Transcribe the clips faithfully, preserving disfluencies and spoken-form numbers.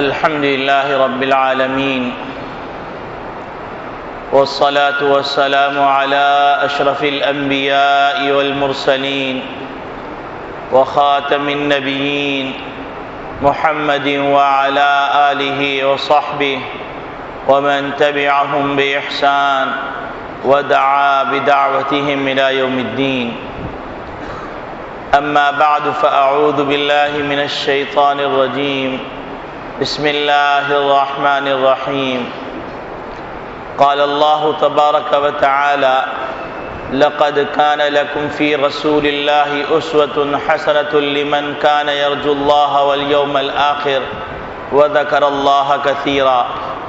الحمد لله رب العالمين، والصلاة والسلام على أشرف الأنبياء والمرسلين وخاتم النبيين محمد وعلى آله وصحبه ومن تبعهم بإحسان ودعا بدعوتهم إلى يوم الدين. أما بعد فأعوذ بالله من الشيطان الرجيم. بسم الله الرحمن الرحيم. قال الله تبارك وتعالى: لقد كان لكم في رسول الله أسوة حسنة لمن كان يرجو الله واليوم الآخر وذكر الله كثيرا.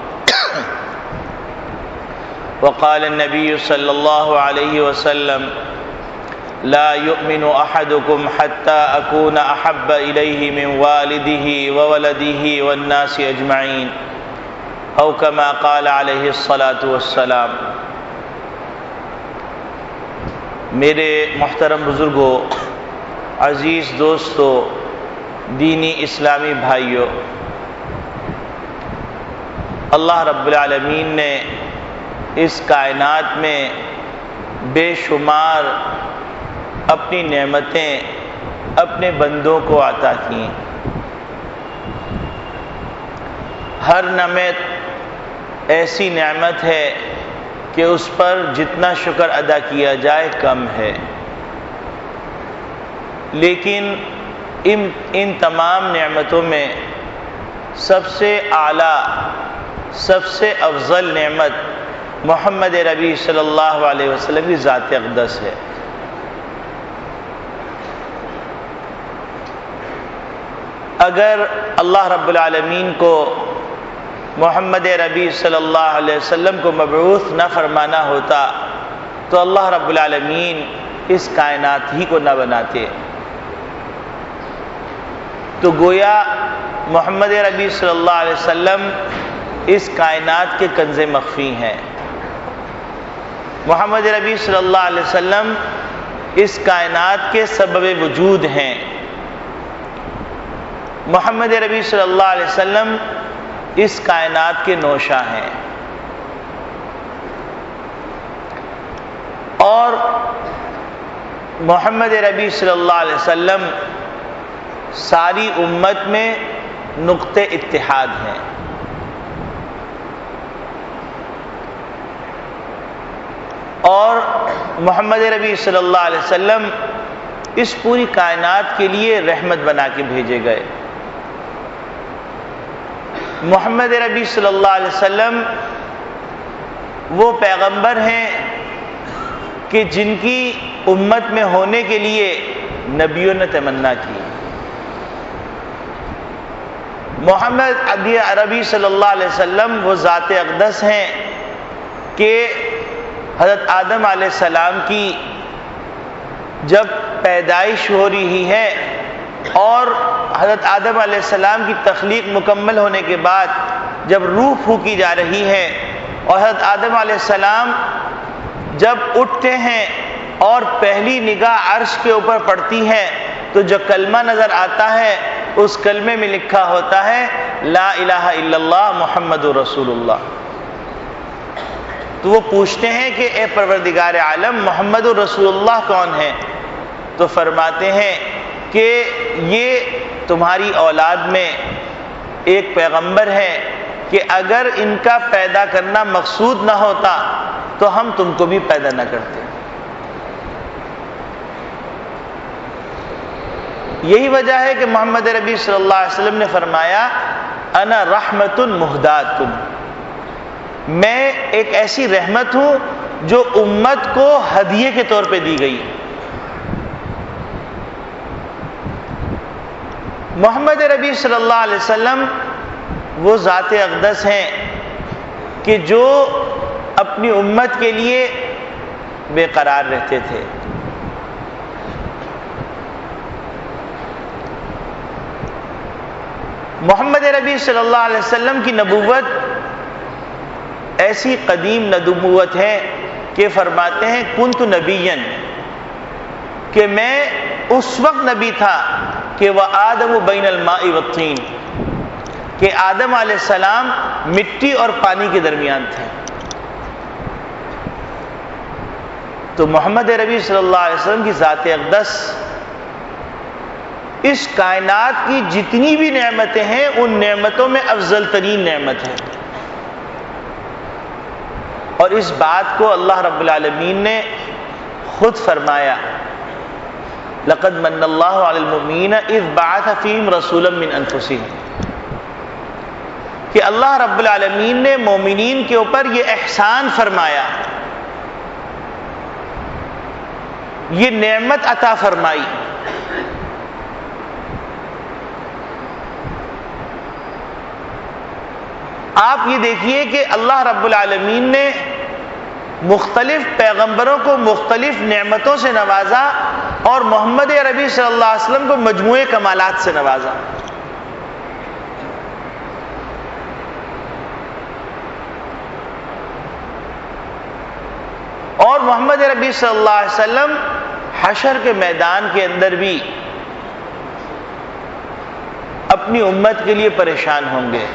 وقال النبي صلى الله عليه وسلم: لا يؤمن أحدكم حتى أكون أحب إليه من والده وولده والناس أجمعين، أو كما قال عليه الصلاة والسلام. میرے محترم بزرگوں، عزیز دوستو، دینی اسلامی بھائیوں، اللہ رب العالمین نے اس کائنات میں بے شمار اپنی نعمتیں اپنے بندوں کو عطا کی. ہر نعمت ایسی نعمت ہے کہ اس پر جتنا شکر ادا کیا جائے کم ہے، لیکن ان ان تمام نعمتوں میں سب سے اعلیٰ، سب سے افضل نعمت محمد ربی صلی اللہ علیہ وسلم کی ذات اقدس ہے. اگر اللہ رب العالمین کو محمد ربی صلی اللہ علیہ وسلم کو مبعوث نہ فرمانا ہوتا تو اللہ رب العالمین اس کائنات ہی کو نہ بناتے. تو گویا محمد ربی صلی اللہ علیہ وسلم اس کائنات کے کنز مخفی ہیں. محمد ربی صلی اللہ علیہ وسلم اس کائنات کے سبب وجود ہیں. محمد ربی صلی اللہ علیہ وسلم اس کائنات کے نوشا ہیں. اور محمد ربی صلی اللہ علیہ وسلم ساری امت میں نقطہ اتحاد ہیں. اور محمد ربی صلی اللہ علیہ وسلم اس پوری کائنات کے لیے رحمت بنا کے بھیجے گئے. محمد ربی صلی اللہ علیہ وسلم وہ پیغمبر ہیں کہ جن کی امت میں ہونے کے لیے نبیوں نے تمنا کی. محمد عربی صلی اللہ علیہ وسلم وہ ذات اقدس ہیں کہ حضرت آدم علیہ السلام کی جب پیدائش ہو رہی ہے اور حضرت آدم علیہ السلام کی تخلیق مکمل ہونے کے بعد جب روح پھونکی جا رہی ہے اور حضرت آدم علیہ السلام جب اٹھتے ہیں اور پہلی نگاہ عرش کے اوپر پڑتی ہے تو جو کلمہ نظر آتا ہے اس کلمے میں لکھا ہوتا ہے لا الہ الا اللہ محمد رسول اللہ. تو وہ پوچھتے ہیں کہ اے پروردگار عالم محمد رسول اللہ کون ہے؟ تو فرماتے ہیں کہ یہ تمہاری اولاد میں ایک پیغمبر ہے کہ اگر ان کا پیدا کرنا مقصود نہ ہوتا تو ہم تم کو بھی پیدا نہ کرتے. یہی وجہ ہے کہ محمد ربی صلی اللہ علیہ وسلم نے فرمایا انا رحمت مہدات، میں ایک ایسی رحمت ہوں جو امت کو ہدیے کے طور پہ دی گئی. محمد ربی صلی اللہ علیہ وسلم وہ ذات اقدس ہیں کہ جو اپنی امت کے لیے بے قرار رہتے تھے. محمد ربی صلی اللہ علیہ وسلم کی نبوت ایسی قدیم نبوت ہے کہ فرماتے ہیں کنت نبیًا، کہ میں اس وقت نبی تھا کہ وہ آدم بین الماء والطین، کہ آدم علیہ السلام مٹی اور پانی کے درمیان تھے، تو محمد عربی صلی اللہ علیہ وسلم کی ذات اقدس اس کائنات کی جتنی بھی نعمتیں ہیں ان نعمتوں میں افضل ترین نعمت ہے، اور اس بات کو اللہ رب العالمین نے خود فرمایا، لقد من اللہ علی المؤمنین اذ بعث فیہم رسولا من انفسہم، کہ اللہ رب العالمین نے مومنین کے اوپر یہ احسان فرمایا، یہ نعمت عطا فرمائی آپ یہ دیکھیے کہ اللہ رب العالمین نے مختلف پیغمبروں کو مختلف نعمتوں سے نوازا اور محمد عربی صلی اللہ علیہ وسلم کو مجموعے کمالات سے نوازا۔ اور محمد عربی صلی اللہ علیہ وسلم حشر کے میدان کے اندر بھی اپنی امت کے لیے پریشان ہوں گے۔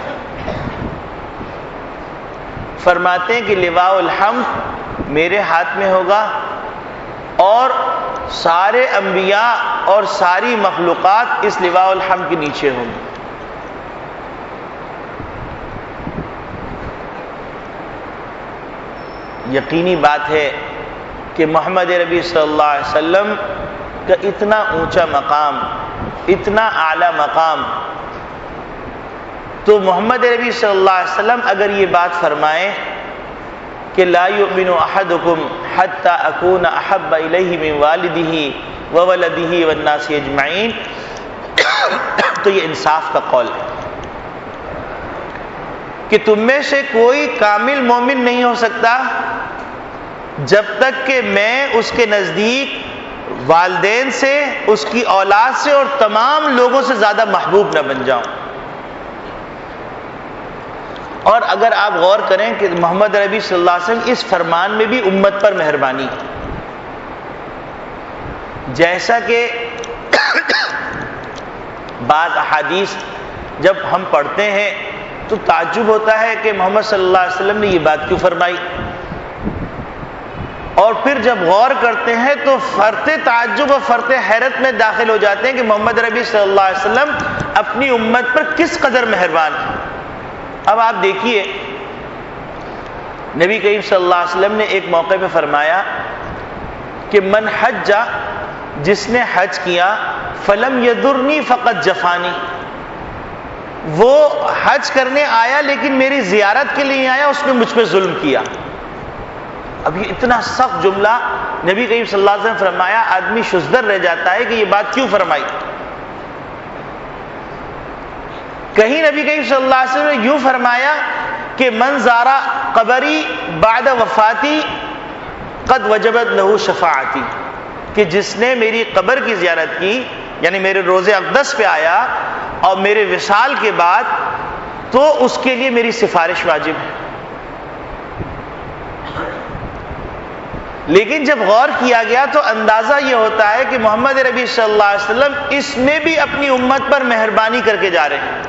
فرماتے ہیں کہ لواء الحمد میرے ہاتھ میں ہوگا اور سارے انبیاء اور ساری مخلوقات اس لواء الحمد کے نیچے ہوں گے۔ یقینی بات ہے کہ محمد عربی صلی اللہ علیہ وسلم کا اتنا اونچا مقام، اتنا اعلیٰ مقام، تو محمد عربی صلی اللہ علیہ وسلم اگر یہ بات فرمائیں کہ لا یؤمن احدکم حتی اکون احب الیہ من والدہ وولدہ والناس اجمعین، تو یہ انصاف کا قول ہے کہ تم میں سے کوئی کامل مومن نہیں ہو سکتا جب تک کہ میں اس کے نزدیک والدین سے، اس کی اولاد سے اور تمام لوگوں سے زیادہ محبوب نہ بن جاؤں۔ اور اگر آپ غور کریں کہ محمد عربی صلی اللہ علیہ وسلم اس فرمان میں بھی امت پر مہربانی، جیسا کہ بعض احادیث جب ہم پڑھتے ہیں تو تعجب ہوتا ہے کہ محمد صلی اللہ علیہ وسلم نے یہ بات کیوں فرمائی، اور پھر جب غور کرتے ہیں تو فرط تعجب اور فرط حیرت میں داخل ہو جاتے ہیں کہ محمد عربی صلی اللہ علیہ وسلم اپنی امت پر کس قدر مہربان ہیں۔ اب آپ دیکھیے نبی کریم صلی اللہ علیہ وسلم نے ایک موقع پہ فرمایا کہ من حج، جس نے حج کیا، فلم یضرنی فقط جفانی، وہ حج کرنے آیا لیکن میری زیارت کے لیے آیا، اس نے مجھ پہ ظلم کیا۔ اب یہ اتنا سخت جملہ نبی کریم صلی اللہ علیہ وسلم فرمایا، آدمی شزدر رہ جاتا ہے کہ یہ بات کیوں فرمائی۔ کہیں نبی کریم صلی اللہ علیہ وسلم نے یوں فرمایا کہ من زارا قبری بعد وفاتی قد وجبت لہ شفاعتی، کہ جس نے میری قبر کی زیارت کی، یعنی میرے روضہ اقدس پہ آیا اور میرے وصال کے بعد، تو اس کے لیے میری سفارش واجب ہے۔ لیکن جب غور کیا گیا تو اندازہ یہ ہوتا ہے کہ محمد عربی صلی اللہ علیہ وسلم اس میں بھی اپنی امت پر مہربانی کر کے جا رہے ہیں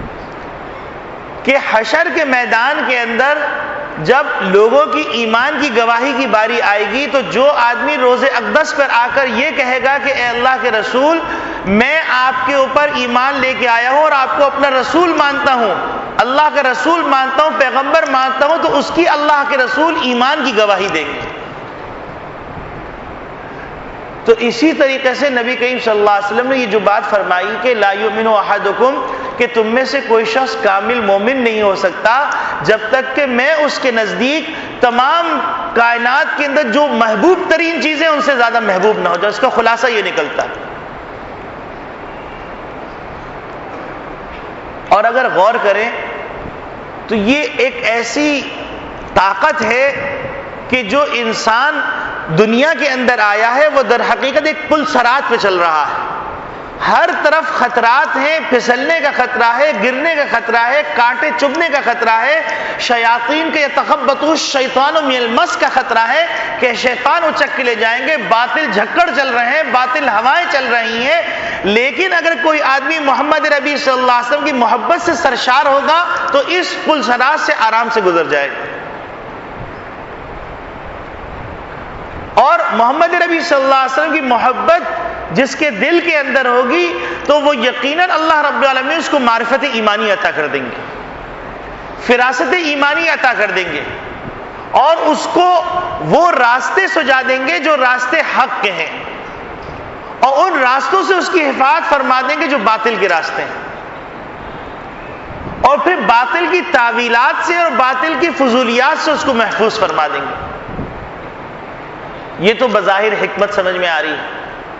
کہ حشر کے میدان کے اندر جب لوگوں کی ایمان کی گواہی کی باری آئے گی تو جو آدمی روضہ اقدس پر آ کر یہ کہے گا کہ اے اللہ کے رسول، میں آپ کے اوپر ایمان لے کے آیا ہوں اور آپ کو اپنا رسول مانتا ہوں، اللہ کا رسول مانتا ہوں، پیغمبر مانتا ہوں، تو اس کی اللہ کے رسول ایمان کی گواہی دیں گے۔ تو اسی طریقے سے نبی کریم صلی اللہ علیہ وسلم نے یہ جو بات فرمائی کہ لا یؤمن احدکم، کہ تم میں سے کوئی شخص کامل مومن نہیں ہو سکتا جب تک کہ میں اس کے نزدیک تمام کائنات کے اندر جو محبوب ترین چیزیں ان سے زیادہ محبوب نہ ہو جائے۔ اس کا خلاصہ یہ نکلتا ہے۔ اور اگر غور کریں تو یہ ایک ایسی طاقت ہے کہ جو انسان دنیا کے اندر آیا ہے وہ در حقیقت ایک پل صراط پہ چل رہا ہے، ہر طرف خطرات ہیں، پھسلنے کا خطرہ ہے، گرنے کا خطرہ ہے، کانٹے چبھنے کا خطرہ ہے، شیاطین کے یتخبطوا الشیطان من المس کا خطرہ ہے کہ شیطان اچک کے لے جائیں گے، باطل جھکڑ چل رہے ہیں، باطل ہوائیں چل رہی ہیں۔ لیکن اگر کوئی آدمی محمد ربی صلی اللہ علیہ وسلم کی محبت سے سرشار ہوگا تو اس پل صراط سے آرام سے گزر جائے گا۔ اور محمد نبی صلی اللہ علیہ وسلم کی محبت جس کے دل کے اندر ہوگی تو وہ یقیناً اللہ رب العالمین اس کو معرفت ایمانی عطا کر دیں گے، فراست ایمانی عطا کر دیں گے، اور اس کو وہ راستے سجا دیں گے جو راستے حق کے ہیں، اور ان راستوں سے اس کی حفاظت فرما دیں گے جو باطل کے راستے ہیں، اور پھر باطل کی تعویلات سے اور باطل کی فضولیات سے اس کو محفوظ فرما دیں گے۔ یہ تو بظاہر حکمت سمجھ میں آ رہی ہے،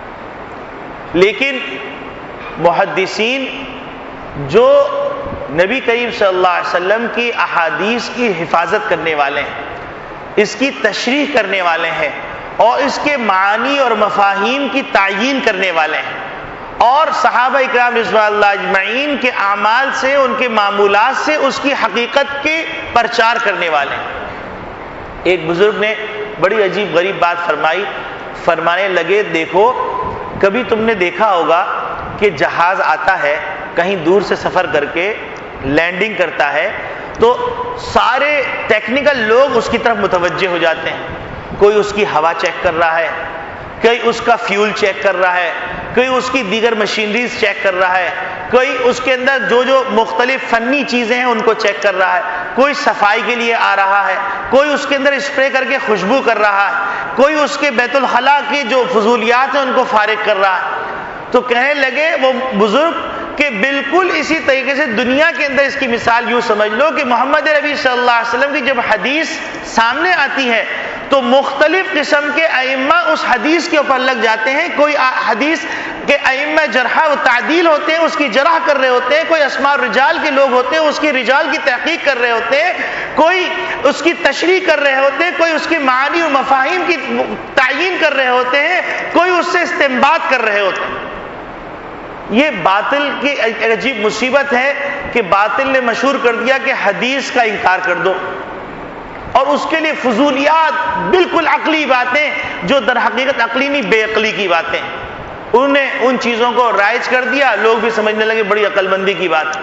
لیکن محدثین جو نبی کریم صلی اللہ علیہ وسلم کی احادیث کی حفاظت کرنے والے ہیں، اس کی تشریح کرنے والے ہیں، اور اس کے معانی اور مفاہیم کی تعیین کرنے والے ہیں، اور صحابہ اکرام رضوان اللہ اجمعین کے اعمال سے، ان کے معمولات سے اس کی حقیقت کے پرچار کرنے والے ہیں۔ ایک بزرگ نے بڑی عجیب غریب بات فرمائی، فرمانے لگے دیکھو کبھی تم نے دیکھا ہوگا کہ جہاز آتا ہے کہیں دور سے سفر کر کے لینڈنگ کرتا ہے تو سارے ٹیکنیکل لوگ اس کی طرف متوجہ ہو جاتے ہیں، کوئی اس کی ہوا چیک کر رہا ہے، کوئی اس کا فیول چیک کر رہا ہے، کوئی اس کی دیگر مشینریز چیک کر رہا ہے، کوئی اس کے اندر جو جو مختلف فنی چیزیں ہیں ان کو چیک کر رہا ہے، کوئی صفائی کے لیے آ رہا ہے، کوئی اس کے اندر اسپرے کر کے خوشبو کر رہا ہے، کوئی اس کے بیت الخلاء کی جو فضولیات ہیں ان کو فارغ کر رہا ہے۔ تو کہنے لگے وہ بزرگ کہ بالکل اسی طریقے سے دنیا کے اندر اس کی مثال یوں سمجھ لو کہ محمد نبی صلی اللہ علیہ وسلم کی جب حدیث سامنے آتی ہے تو مختلف قسم کے ائمہ اس حدیث کے اوپر لگ جاتے ہیں، کوئی حدیث کے ائمہ جرح و تعدیل ہوتے ہیں، اس کی جرح کر رہے ہوتے ہیں، کوئی اسماء الرجال کے لوگ ہوتے ہیں، اس کی رجال کی تحقیق کر رہے ہوتے ہیں، کوئی اس کی تشریح کر رہے ہوتے ہیں، کوئی اس کے معانی و مفاہیم کی تعیین کر رہے ہوتے ہیں، کوئی اس سے استنباط کر رہے ہوتے ہیں۔ یہ باطل کی عجیب مصیبت ہے کہ باطل نے مشہور کر دیا کہ حدیث کا انکار کر دو، اور اس کے لیے فضولیات بالکل عقلی باتیں جو در حقیقت عقلی نہیں بے عقلی کی باتیں، انہوں نے ان چیزوں کو رائج کر دیا، لوگ بھی سمجھنے لگے بڑی عقل مندی کی بات۔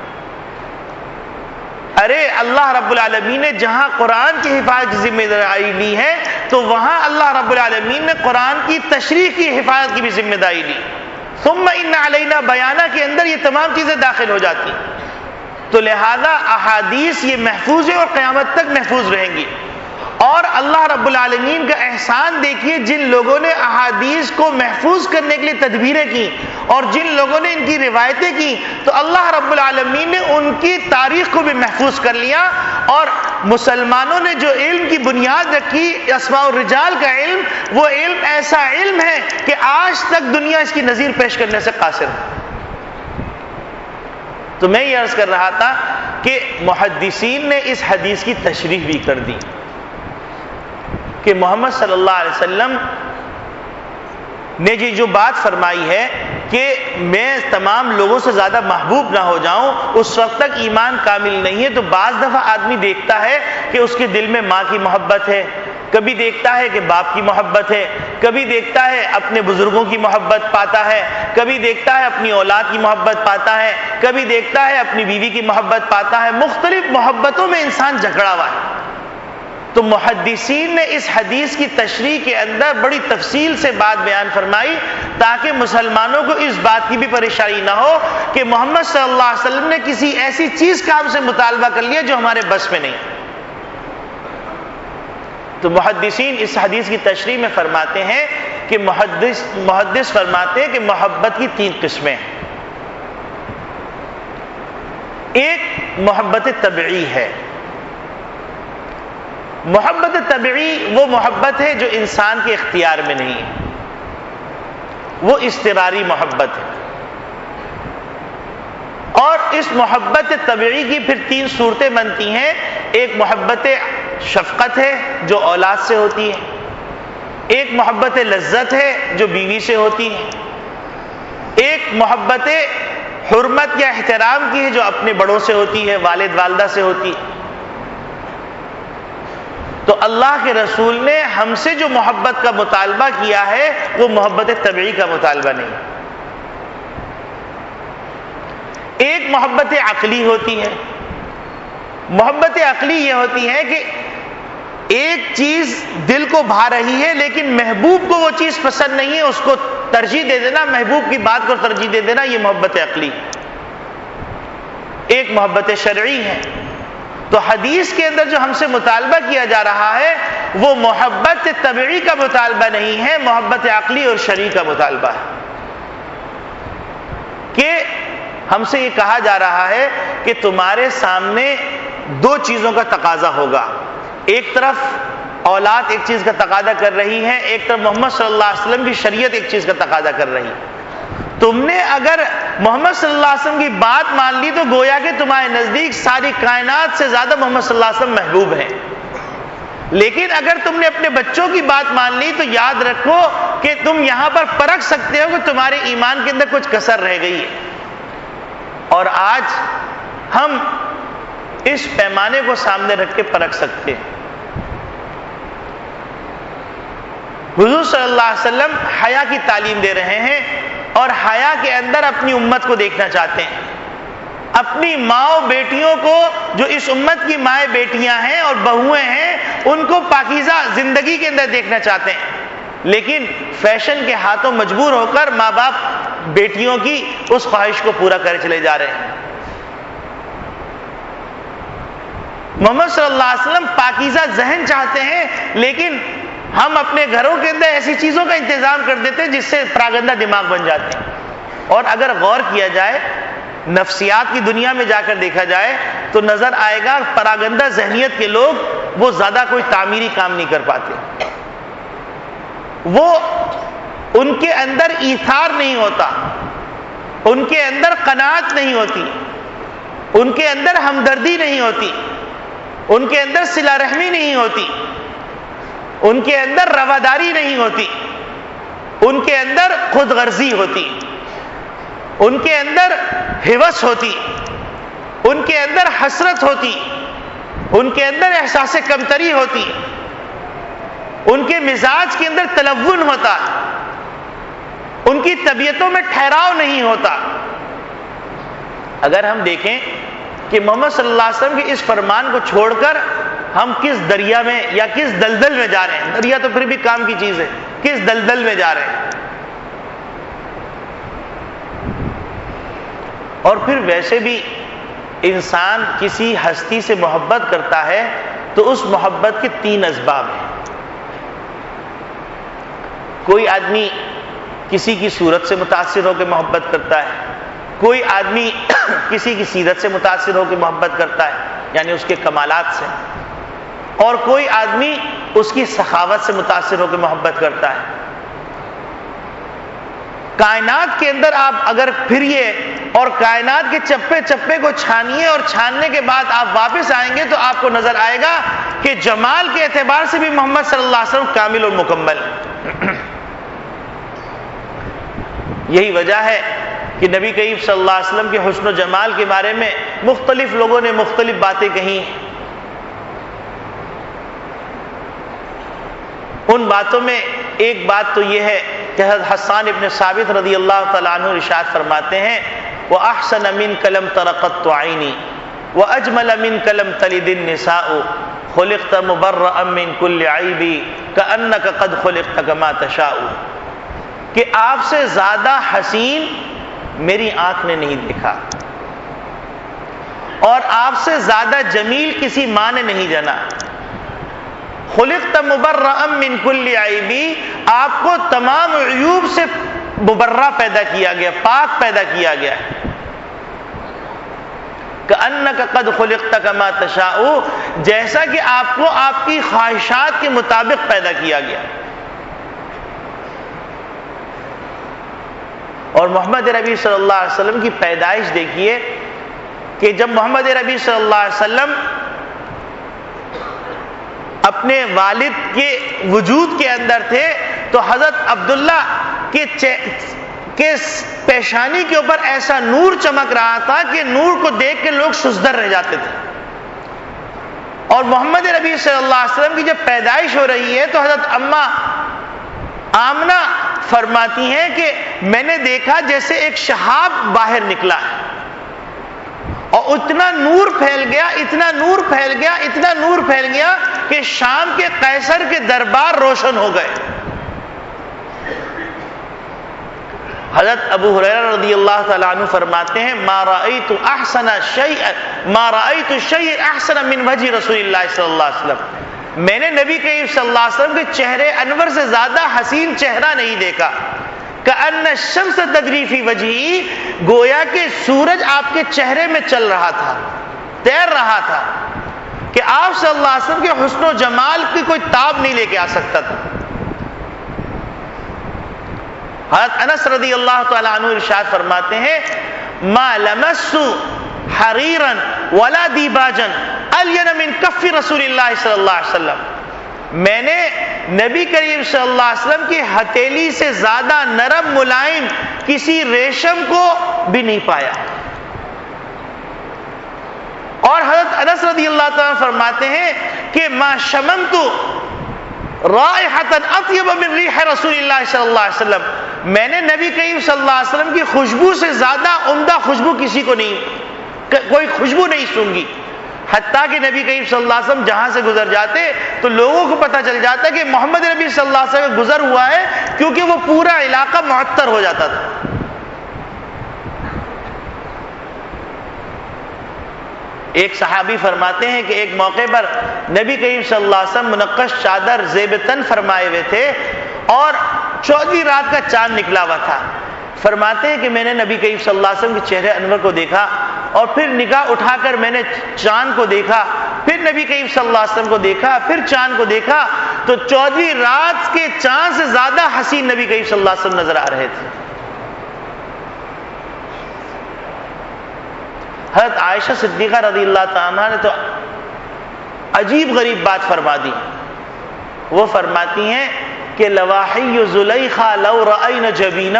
ارے اللہ رب العالمین نے جہاں قرآن کی حفاظت کی ذمہ داری لی ہے تو وہاں اللہ رب العالمین نے قرآن کی تشریح کی حفاظت کی بھی ذمہ داری لی۔ ثم ان علینا بیانہ کے اندر یہ تمام چیزیں داخل ہو جاتی ہیں، تو لہذا احادیث یہ محفوظ ہے اور قیامت تک محفوظ رہیں گی۔ اور اللہ رب العالمین کا احسان دیکھیے، جن لوگوں نے احادیث کو محفوظ کرنے کے لیے تدبیریں کی اور جن لوگوں نے ان کی روایتیں کی تو اللہ رب العالمین نے ان کی تاریخ کو بھی محفوظ کر لیا، اور مسلمانوں نے جو علم کی بنیاد رکھی اسماء الرجال کا علم، وہ علم ایسا علم ہے کہ آج تک دنیا اس کی نظیر پیش کرنے سے قاصر ہے۔ تو میں یہ عرض کر رہا تھا کہ محدثین نے اس حدیث کی تشریح بھی کر دی کہ محمد صلی اللہ علیہ وسلم نے جی جو بات فرمائی ہے کہ میں تمام لوگوں سے زیادہ محبوب نہ ہو جاؤں، اس وقت تک ایمان کامل نہیں ہے۔ تو بعض دفعہ آدمی دیکھتا ہے کہ اس کے دل میں ماں کی محبت ہے، کبھی دیکھتا ہے کہ باپ کی محبت ہے، کبھی دیکھتا ہے اپنے بزرگوں کی محبت پاتا ہے، کبھی دیکھتا ہے اپنی اولاد کی محبت پاتا ہے، کبھی دیکھتا ہے اپنی بیوی کی محبت پاتا ہے، مختلف محبتوں میں انسان جھگڑا ہوا ہے۔ تو محدثین نے اس حدیث کی تشریح کے اندر بڑی تفصیل سے بات بیان فرمائی تاکہ مسلمانوں کو اس بات کی بھی پریشانی نہ ہو کہ محمد صلی اللہ علیہ وسلم نے کسی ایسی چیز کا ہم سے مطالبہ کر لیا جو ہمارے بس میں نہیں۔ تو محدثین اس حدیث کی تشریح میں فرماتے ہیں کہ محدث محدث فرماتے ہیں کہ محبت کی تین قسمیں ہیں۔ ایک محبت طبعی ہے۔ محبت طبعی وہ محبت ہے جو انسان کے اختیار میں نہیں ہے، وہ اضطراری محبت ہے۔ اور اس محبت طبعی کی پھر تین صورتیں بنتی ہیں۔ ایک محبت شفقت ہے جو اولاد سے ہوتی ہے، ایک محبت لذت ہے جو بیوی سے ہوتی ہے، ایک ایک محبت حرمت یا احترام کی ہے جو اپنے بڑوں سے ہوتی ہے، والد والدہ سے ہوتی ہے۔ تو اللہ کے رسول نے ہم سے جو محبت کا مطالبہ کیا ہے وہ محبت طبعی کا مطالبہ نہیں، ایک محبت عقلی ہوتی ہے۔ محبت عقلی یہ ہوتی ہے کہ ایک چیز دل کو بھا رہی ہے لیکن محبوب کو وہ چیز پسند نہیں ہے، اس کو ترجیح دے دینا، محبوب کی بات کو ترجیح دے دینا، یہ محبت عقلی۔ ایک محبت شرعی ہے۔ تو حدیث کے اندر جو ہم سے مطالبہ کیا جا رہا ہے وہ محبت طبعی کا مطالبہ نہیں ہے، محبت عقلی اور شرعی کا مطالبہ ہے۔ کہ ہم سے یہ کہا جا رہا ہے کہ تمہارے سامنے دو چیزوں کا تقاضا ہوگا، ایک طرف اولاد ایک چیز کا تقاضا کر رہی ہے، ایک طرف محمد صلی اللہ علیہ وسلم کی شریعت ایک چیز کا تقاضا کر رہی ہے۔ تم نے اگر محمد صلی اللہ علیہ وسلم کی بات مان لی تو گویا کہ تمہارے نزدیک ساری کائنات سے زیادہ محمد صلی اللہ علیہ وسلم محبوب ہیں، لیکن اگر تم نے اپنے بچوں کی بات مان لی تو یاد رکھو کہ تم یہاں پر پرکھ سکتے ہو کہ تمہارے ایمان کے اندر کچھ کسر رہ گئی ہے۔ اور آج ہم اس پیمانے کو سامنے رکھ کے پرکھ سکتے ہیں۔ حضور صلی اللہ علیہ وسلم حیا کی تعلیم دے رہے ہیں اور حیا کے اندر اپنی امت کو دیکھنا چاہتے ہیں، اپنی ماؤں بیٹیوں کو جو اس امت کی مائیں بیٹیاں ہیں اور بہویں ہیں ان کو پاکیزہ زندگی کے اندر دیکھنا چاہتے ہیں، لیکن فیشن کے ہاتھوں مجبور ہو کر ماں باپ بیٹیوں کی اس خواہش کو پورا کرے چلے جا رہے ہیں۔ محمد صلی اللہ علیہ وسلم پاکیزہ ذہن چاہتے ہیں، لیکن ہم اپنے گھروں کے اندر ایسی چیزوں کا انتظام کر دیتے ہیں جس سے پراگندہ دماغ بن جاتے ہیں۔ اور اگر غور کیا جائے، نفسیات کی دنیا میں جا کر دیکھا جائے تو نظر آئے گا پراگندہ ذہنیت کے لوگ وہ زیادہ کوئی تعمیری کام نہیں کر پاتے، وہ ان کے اندر ایثار نہیں ہوتا، ان کے اندر قناعت نہیں ہوتی، ان کے اندر ہمدردی نہیں ہوتی، ان کے اندر صلہ رحمی نہیں ہوتی، ان کے اندر رواداری نہیں ہوتی، ان کے اندر خود غرضی ہوتی، ان کے اندر ہوس ہوتی، ان کے اندر حسرت ہوتی، ان کے اندر احساس کمتری ہوتی، ان کے مزاج کے اندر تلون ہوتا، ان کی طبیعتوں میں ٹھہراؤ نہیں ہوتا۔ اگر ہم دیکھیں کہ محمد صلی اللہ علیہ وسلم کے اس فرمان کو چھوڑ کر ہم کس دریا میں یا کس دلدل میں جا رہے ہیں، دریا تو پھر بھی کام کی چیز ہے، کس دلدل میں جا رہے ہیں۔ اور پھر ویسے بھی انسان کسی ہستی سے محبت کرتا ہے تو اس محبت کے تین اسباب ہیں۔ کوئی آدمی کسی کی صورت سے متاثر ہو کے محبت کرتا ہے، کوئی آدمی کسی کی سیرت سے متاثر ہو کے محبت کرتا ہے یعنی اس کے کمالات سے، اور کوئی آدمی اس کی سخاوت سے متاثر ہو کے محبت کرتا ہے۔ کائنات کے اندر آپ اگر پھریے اور کائنات کے چپے چپے کو چھانیے اور چھاننے کے بعد آپ واپس آئیں گے تو آپ کو نظر آئے گا کہ جمال کے اعتبار سے بھی محمد صلی اللہ علیہ وسلم کامل اور مکمل ہے۔ یہی وجہ ہے کہ نبی کریم صلی اللہ علیہ وسلم کے حسن و جمال کے بارے میں مختلف لوگوں نے مختلف باتیں کہیں۔ ان باتوں میں ایک بات تو یہ ہے کہ حضرت حسان ابن ثابت رضی اللہ تعالیٰ عنہ ارشاد فرماتے ہیں وَأَحْسَنَ مِنْكَ لَمْ تَرَ قَطُّ عَيْنِي وَأَجْمَلَ مِنْكَ لَمْ تَلِدِ النِّسَاءُ خُلِقْتَ مُبَرَّأً مِنْ كُلِّ عَيْبٍ كَأَنَّكَ قَدْ خُلِقْتَ كَمَا تَشَاءُ، کہ آپ سے زیادہ حسین میری آنکھ نے نہیں دیکھا اور آپ سے زیادہ جمیل کسی ماں نے نہیں جنا۔ خلقت مبرأ من کل عیب، آپ کو تمام عیوب سے مبرہ پیدا کیا گیا، پاک پیدا کیا گیا۔ کأنک قد خلقت کما تشاء، جیسا کہ آپ کو آپ کی خواہشات کے مطابق پیدا کیا گیا۔ اور محمد ربی صلی اللہ علیہ وسلم کی پیدائش دیکھیے کہ جب محمد ربی صلی اللہ علیہ وسلم اپنے والد کے وجود کے اندر تھے تو حضرت عبداللہ کے کہ پیشانی کے اوپر ایسا نور چمک رہا تھا کہ نور کو دیکھ کے لوگ شزدر رہ جاتے تھے. اور محمد نبی صلی اللہ علیہ وسلم کی جب پیدائش ہو رہی ہے تو حضرت اماں آمنہ فرماتی ہیں کہ میں نے دیکھا جیسے ایک شہاب باہر نکلا ہے اور اتنا نور پھیل گیا اتنا نور پھیل گیا اتنا نور پھیل گیا کہ شام کے قیصر کے دربار روشن ہو گئے. حضرت ابو ہریرہ رضی اللہ تعالیٰ عنہ فرماتے ہیں ما رأیت احسن شیئا ما رأیت شیئا احسن من وجہ رسول اللہ صلی اللہ علیہ وسلم. میں نے نبی کریم صلی اللہ علیہ وسلم کے چہرے انور سے زیادہ حسین چہرہ نہیں دیکھا. کأن الشمس تجری فی وجہی، گویا کہ سورج آپ کے چہرے میں چل رہا تھا، تیر رہا تھا، کہ آپ صلی اللہ علیہ وسلم کے حسن و جمال کی کوئی تاب نہیں لے کے آ سکتا تھا. حضرت انس رضی اللہ تعالیٰ عنہ ارشاد فرماتے ہیں ما لمس حریرا ولا دیباجا الین من کف رسول اللہ صلی اللہ علیہ وسلم. میں نے نبی کریم صلی اللہ علیہ وسلم کی ہتھیلی سے زیادہ نرم ملائم کسی ریشم کو بھی نہیں پایا. اور حضرت انس رضی اللہ تعالیٰ فرماتے ہیں کہ ما شممت رائحة اطیب من ریح رسول اللہ صلی اللہ علیہ وسلم. میں نے نبی کریم صلی اللہ علیہ وسلم کی خوشبو سے زیادہ عمدہ خوشبو کسی کو نہیں، کوئی خوشبو نہیں سونگی. حتیٰ کہ نبی کریم صلی اللہ علیہ وسلم جہاں سے گزر جاتے تو لوگوں کو پتہ چل جاتا کہ محمد نبی صلی اللہ علیہ وسلم گزر ہوا ہے، کیونکہ وہ پورا علاقہ معطر ہو جاتا تھا. ایک صحابی فرماتے ہیں کہ ایک موقع پر نبی کریم صلی اللہ علیہ وسلم منقش چادر زیب تن فرمائے ہوئے تھے اور چودہویں رات کا چاند نکلا ہوا تھا. فرماتے ہیں کہ میں نے نبی کریم صلی اللہ علیہ وسلم کے چہرے انور کو دیکھا اور پھر نگاہ اٹھا کر میں نے چاند کو دیکھا، پھر نبی کریم صلی اللہ علیہ وسلم کو دیکھا، پھر چاند کو دیکھا تو چودہویں رات کے چاند سے زیادہ حسین نبی کریم صلی اللہ علیہ وسلم نظر آ رہے تھے. حضرت عائشہ صدیقہ رضی اللہ تعالیٰ نے تو عجیب غریب بات فرما دی. وہ فرماتی ہیں کہ لواحی زلیخا لو رأین جبینہ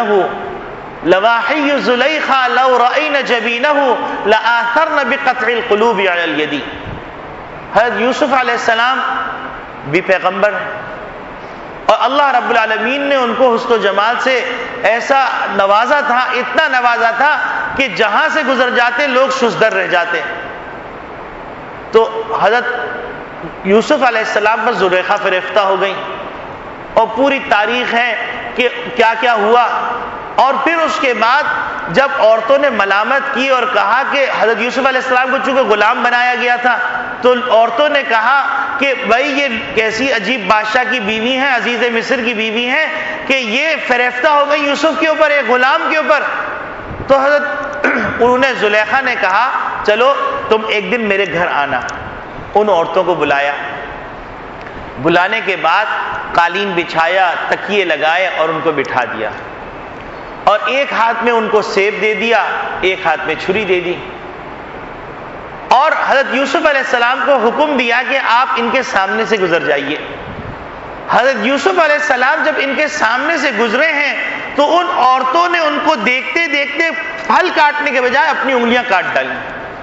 لواحی زلیخا لو رأین جبینہ لآثرن بقطع القلوب علی الید. حضرت یوسف علیہ السلام بھی پیغمبر ہیں اور اللہ رب العالمین نے ان کو حسن و جمال سے ایسا نوازا تھا، اتنا نوازا تھا کہ جہاں سے گزر جاتے لوگ شزدر رہ جاتے. تو حضرت یوسف علیہ السلام پر زلیخا فریفتہ ہو گئی اور پوری تاریخ ہے کہ کیا کیا ہوا. اور پھر اس کے بعد جب عورتوں نے ملامت کی اور کہا کہ حضرت یوسف علیہ السلام کو چونکہ غلام بنایا گیا تھا تو عورتوں نے کہا کہ بھائی یہ کیسی عجیب بادشاہ کی بیوی ہیں، عزیز مصر کی بیوی ہیں کہ یہ فریفتہ ہو گئی یوسف کے اوپر، ایک غلام کے اوپر. تو حضرت انہوں نے زلیخا نے کہا چلو تم ایک دن میرے گھر آنا. ان عورتوں کو بلایا، بلانے کے بعد قالین بچھایا، تکیے لگائے اور ان کو بٹھا دیا اور ایک ہاتھ میں ان کو سیب دے دیا، ایک ہاتھ میں چھری دے دی اور حضرت یوسف علیہ السلام کو حکم دیا کہ آپ ان کے سامنے سے گزر جائیے. حضرت یوسف علیہ السلام جب ان کے سامنے سے گزرے ہیں تو ان عورتوں نے ان کو دیکھتے دیکھتے پھل کاٹنے کے بجائے اپنی انگلیاں کاٹ ڈالی.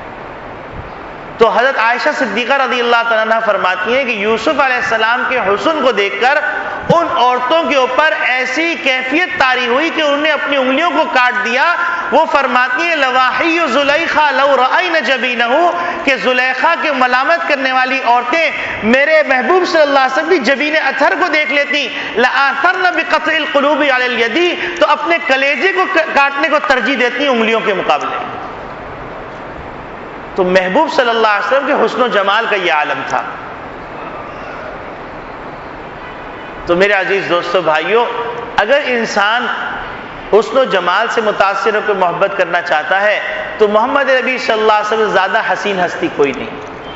تو حضرت عائشہ صدیقہ رضی اللہ تعالیٰ عنہ فرماتی ہیں کہ یوسف علیہ السلام کے حسن کو دیکھ کر ان عورتوں کے اوپر ایسی کیفیت طاری ہوئی کہ انہوں نے اپنی انگلیوں کو کاٹ دیا. وہ فرماتی ہیں لواحی زلیخا لو رأین جبینہ کہ زلیخا کے ملامت کرنے والی عورتیں میرے محبوب صلی اللہ علیہ وسلم کی جبین اطہر کو دیکھ لیتی لآثرن بقطع القلوب علی الید، تو اپنے کلیجے کو کاٹنے کو ترجیح دیتی انگلیوں کے مقابلے. تو محبوب صلی اللہ علیہ وسلم کے حسن و جمال کا یہ عالم تھا. تو میرے عزیز دوستو بھائیوں، اگر انسان حسن و جمال سے متاثر ہو کے محبت کرنا چاہتا ہے تو محمد نبی صلی اللہ علیہ وسلم سے زیادہ حسین ہستی کوئی نہیں.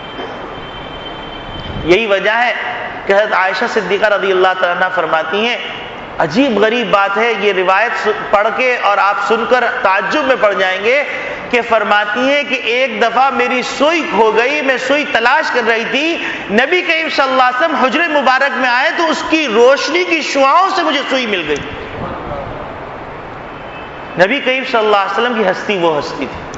یہی وجہ ہے کہ حضرت عائشہ صدیقہ رضی اللہ تعالیٰ عنہ فرماتی ہیں، عجیب غریب بات ہے یہ روایت پڑھ کے اور آپ سن کر تعجب میں پڑ جائیں گے کہ فرماتی ہیں کہ ایک دفعہ میری سوئی کھو گئی، میں سوئی تلاش کر رہی تھی، نبی کریم صلی اللہ علیہ وسلم حجرے مبارک میں آئے تو اس کی روشنی کی شعاؤں سے مجھے سوئی مل گئی. نبی کریم صلی اللہ علیہ وسلم کی ہستی وہ ہستی تھی.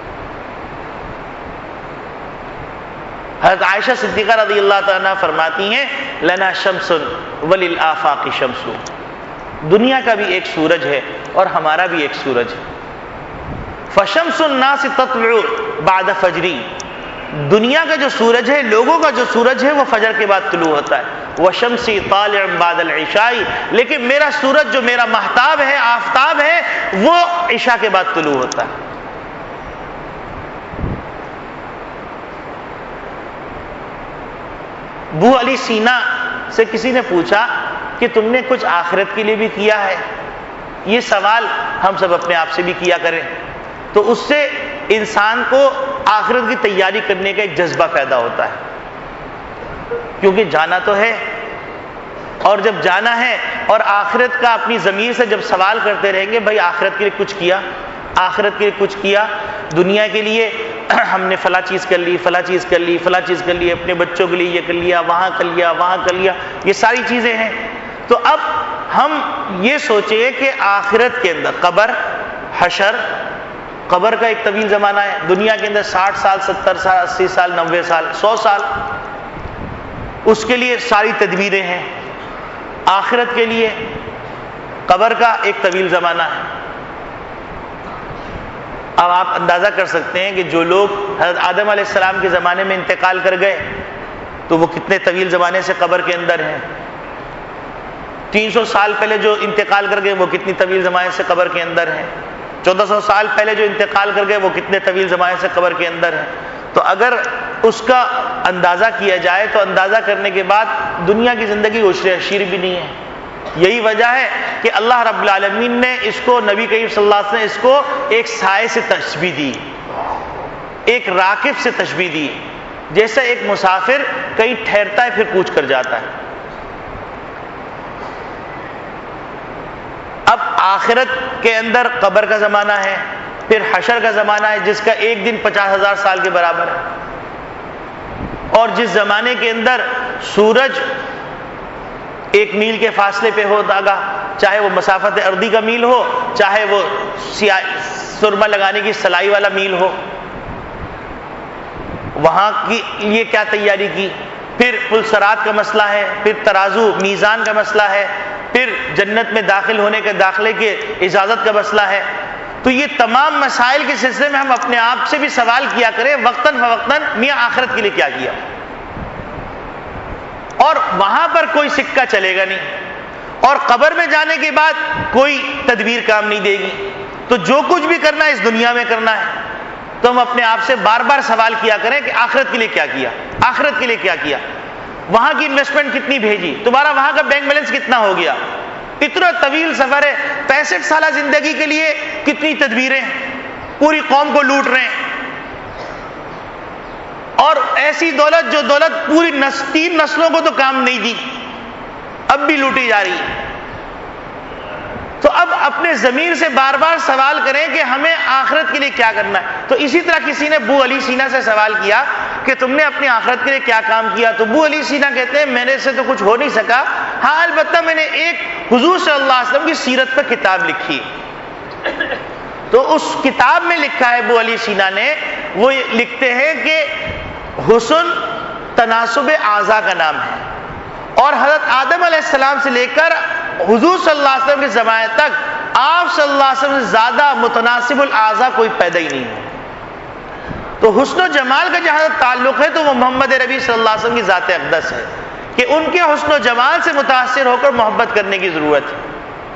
حضرت عائشہ صدیقہ رضی اللہ تعالیٰ عنہ فرماتی ہیں لنا شمس وللآفاق شمس، دنیا کا بھی ایک سورج ہے اور ہمارا بھی ایک سورج ہے. فشمس الناس تطلع بعد فجری، دنیا کا جو سورج ہے، لوگوں کا جو سورج ہے وہ فجر کے بعد طلوع ہوتا ہے. وشمسی طالع بعد العشاء، لیکن میرا سورج جو میرا مہتاب ہے، آفتاب ہے، وہ عشاء کے بعد طلوع ہوتا ہے. ابو علی سینا سے کسی نے پوچھا کہ تم نے کچھ آخرت کے لیے بھی کیا ہے؟ یہ سوال ہم سب اپنے آپ سے بھی کیا کریں، تو اس سے انسان کو آخرت کی تیاری کرنے کا ایک جذبہ پیدا ہوتا ہے، کیونکہ جانا تو ہے، اور جب جانا ہے اور آخرت کا اپنی ضمیر سے جب سوال کرتے رہیں گے بھائی آخرت کے لیے کچھ کیا، آخرت کے لیے کچھ کیا، دنیا کے لیے ہم نے فلاں چیز کر لی، فلاں چیز کر لی، فلاں چیز کر لی، اپنے بچوں کے لیے یہ کر لیا، وہاں کر لیا، وہاں کر لیا، یہ ساری چیزیں ہیں. تو اب ہم یہ سوچیں کہ آخرت کے اندر قبر، حشر، قبر کا ایک طویل زمانہ ہے، دنیا کے اندر ساٹھ سال، ستر سال، اسی سال، نوے سال، سو سال، اس کے لیے ساری تدبیریں ہیں. آخرت کے لیے قبر کا ایک طویل زمانہ ہے. اب آپ اندازہ کر سکتے ہیں کہ جو لوگ حضرت آدم علیہ السلام کے زمانے میں انتقال کر گئے تو وہ کتنے طویل زمانے سے قبر کے اندر ہیں. تین سو سال پہلے جو انتقال کر گئے وہ کتنی طویل زمانے سے قبر کے اندر ہیں. چودہ سو سال پہلے جو انتقال کر گئے وہ کتنے طویل زمانے سے قبر کے اندر ہیں. تو اگر اس کا اندازہ کیا جائے تو اندازہ کرنے کے بعد دنیا کی زندگی عشر عشیر بھی نہیں ہے. یہی وجہ ہے کہ اللہ رب العالمین نے اس کو، نبی کریم صلی اللہ علیہ وسلم نے اس کو ایک سائے سے تشبیہ دی، ایک راکب سے تشبیہ دی، جیسے ایک مسافر کہیں ٹھہرتا ہے پھر کوچ کر جاتا ہے. اب آخرت کے اندر قبر کا زمانہ ہے، پھر حشر کا زمانہ ہے جس کا ایک دن پچاس ہزار سال کے برابر ہے، اور جس زمانے کے اندر سورج ایک میل کے فاصلے پہ ہوتا گا، چاہے وہ مسافت ارضی کا میل ہو، چاہے وہ سرما لگانے کی سلائی والا میل ہو. وہاں کی لیے کیا تیاری کی، پھر پلسرات کا مسئلہ ہے، پھر ترازو میزان کا مسئلہ ہے، پھر جنت میں داخل ہونے کے داخلے کے اجازت کا مسئلہ ہے. تو یہ تمام مسائل کے سلسلے میں ہم اپنے آپ سے بھی سوال کیا کریں وقتاً فوقتاً، میاں آخرت کے لیے کیا کیا. اور وہاں پر کوئی سکہ چلے گا نہیں، اور قبر میں جانے کے بعد کوئی تدبیر کام نہیں دے گی. تو جو کچھ بھی کرنا ہے اس دنیا میں کرنا ہے. تو ہم اپنے آپ سے بار بار سوال کیا کریں کہ آخرت کے لیے کیا کیا، آخرت کے لیے کیا کیا، وہاں کی انویسٹمنٹ کتنی بھیجی، تمہارا وہاں کا بینک بیلنس کتنا ہو گیا. اتنا طویل سفر ہے، پینسٹھ سالہ زندگی کے لیے کتنی تدبیریں، پوری قوم کو لوٹ رہے ہیں، اور ایسی دولت جو دولت پوری نس تین نسلوں کو تو کام نہیں دی، اب بھی لوٹی جا رہی ہے. تو اب اپنے ضمیر سے بار بار سوال کریں کہ ہمیں آخرت کے لیے کیا کرنا ہے. تو اسی طرح کسی نے ابو علی سینا سے سوال کیا کہ تم نے اپنی آخرت کے لیے کیا کام کیا. تو ابو علی سینا کہتے ہیں میرے سے تو کچھ ہو نہیں سکا، ہاں البتہ میں نے ایک حضور صلی اللہ علیہ وسلم کی سیرت پر کتاب لکھی. تو اس کتاب میں لکھا ہے ابو علی سینا نے، وہ لکھتے ہیں کہ حسن تناسب اعضاء کا نام ہے، اور حضرت آدم علیہ السلام سے لے کر حضور صلی اللہ علیہ وسلم کے زمانے تک آپ صلی اللہ علیہ وسلم سے زیادہ متناسب الاعضاء کوئی پیدا ہی نہیں ہے. تو حسن و جمال کا جہاں تعلق ہے تو وہ محمد ربی صلی اللہ علیہ وسلم کی ذات اقدس ہے کہ ان کے حسن و جمال سے متاثر ہو کر محبت کرنے کی ضرورت ہے.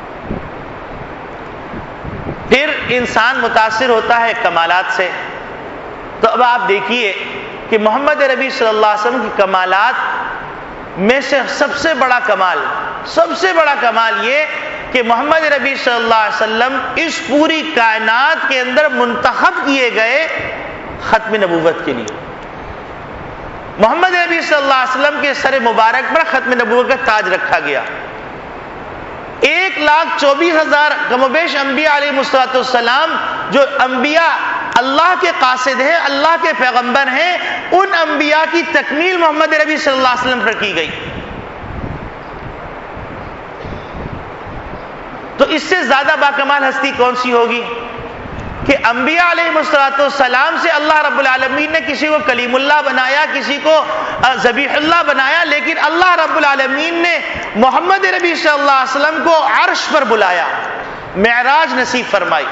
پھر انسان متاثر ہوتا ہے کمالات سے. تو اب آپ دیکھیے کہ محمد ربی صلی اللہ علیہ وسلم کی کمالات میں سے سب سے بڑا کمال سب سے بڑا کمال یہ کہ محمد ربی صلی اللہ علیہ وسلم اس پوری کائنات کے اندر منتخب کیے گئے ختم نبوت کے لیے. محمد نبی صلی اللہ علیہ وسلم کے سر مبارک پر ختم نبوت کا تاج رکھا گیا. ایک لاکھ چوبیس ہزار کم و بیش انبیاء علیہ الصلوۃ والسلام جو انبیاء اللہ کے قاصد ہیں، اللہ کے پیغمبر ہیں، ان انبیاء کی تکمیل محمد نبی صلی اللہ علیہ وسلم پر کی گئی. تو اس سے زیادہ باکمال ہستی کون سی ہوگی کہ انبیاء علیہ السلام سے اللہ رب العالمین نے کسی کو کلیم اللہ بنایا، کسی کو ذبیح اللہ بنایا، لیکن اللہ رب العالمین نے محمد نبی صلی اللہ علیہ وسلم کو عرش پر بلایا، معراج نصیب فرمائی۔